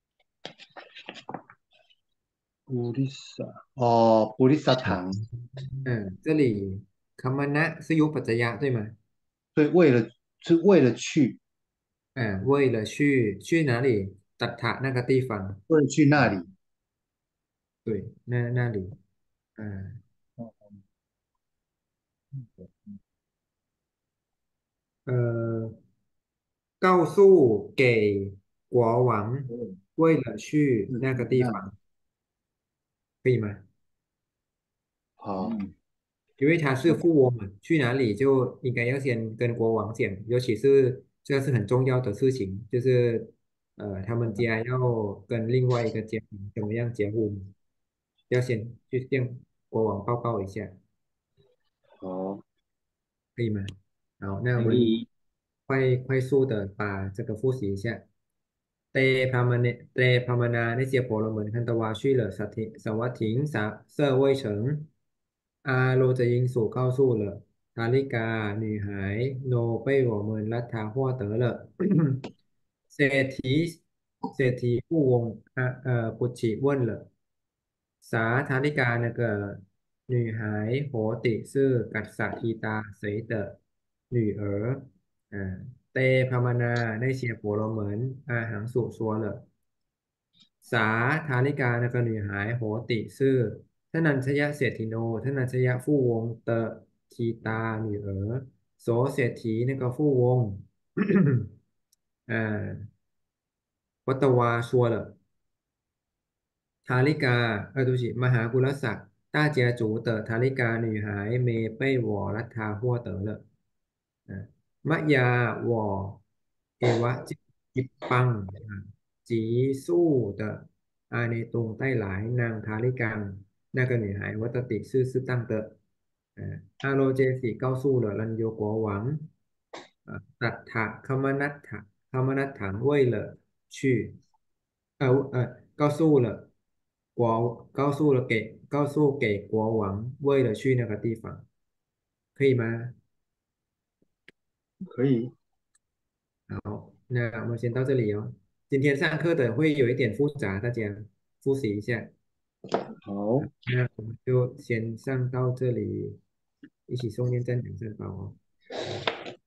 布丽萨。哦，布丽萨堂。 嗯，这里คามนะ是有ปัจจยะ对吗？ 所以为了是为了去， 嗯，为了去去哪里？ตัฐะ那个地方， 为了去那里。 对，那那里，嗯呃，告诉给国王， 嗯， 为了去是那个去那里。 地方，可以吗？ 好。 因为他是富翁嘛，去哪里就应该要先跟国王讲，尤其是这个是很重要的事情，就是呃，他们家要跟另外一个家庭怎么样结婚，要先去向国王报告一下， 好。 可以吗？好，那我们可以。 快快速的把这个复习一下。เตพามเนเตพามนา那些婆罗门看到哇去了萨提萨瓦廷萨舍卫城，阿罗泽因所告诉了塔利嘎女孩，no 被我们拉他获得了。เศรษฐีเศรษฐี富翁啊呃不起问了，撒塔利嘎那个女孩活体是กัสสะทีตา谁的女儿？嗯，เตพามานา那些婆罗门阿行所说了，撒塔利嘎那个女孩活体是ท่านันทยะเศรษฐิโนท่านันทยะ富翁的提大女儿，所เศรษฐี那个富翁，嗯，วัตวา说了。塔利嘎，呃，对不起，มหากุลศักดิ์大家族的塔利嘎女孩没被我รัฐ获得了。嗯，มะยา我เอวะจิปปัง啊急速的阿内东带来让塔利冈那个女孩วัตติ是适当的。嗯，阿罗杰西告诉了รัญโย国王，啊，ตัทธะคมนัตถะคมนัตถัง为了去。 呃呃，告诉了国，告诉了给，告诉给国王，为了去那个地方，可以吗？ 可以。 好，那我们先到这里哦。今天上课的会有一点复杂，大家复习一下。 好。 那我们就先上到这里，一起诵念赞扬圣宝哦。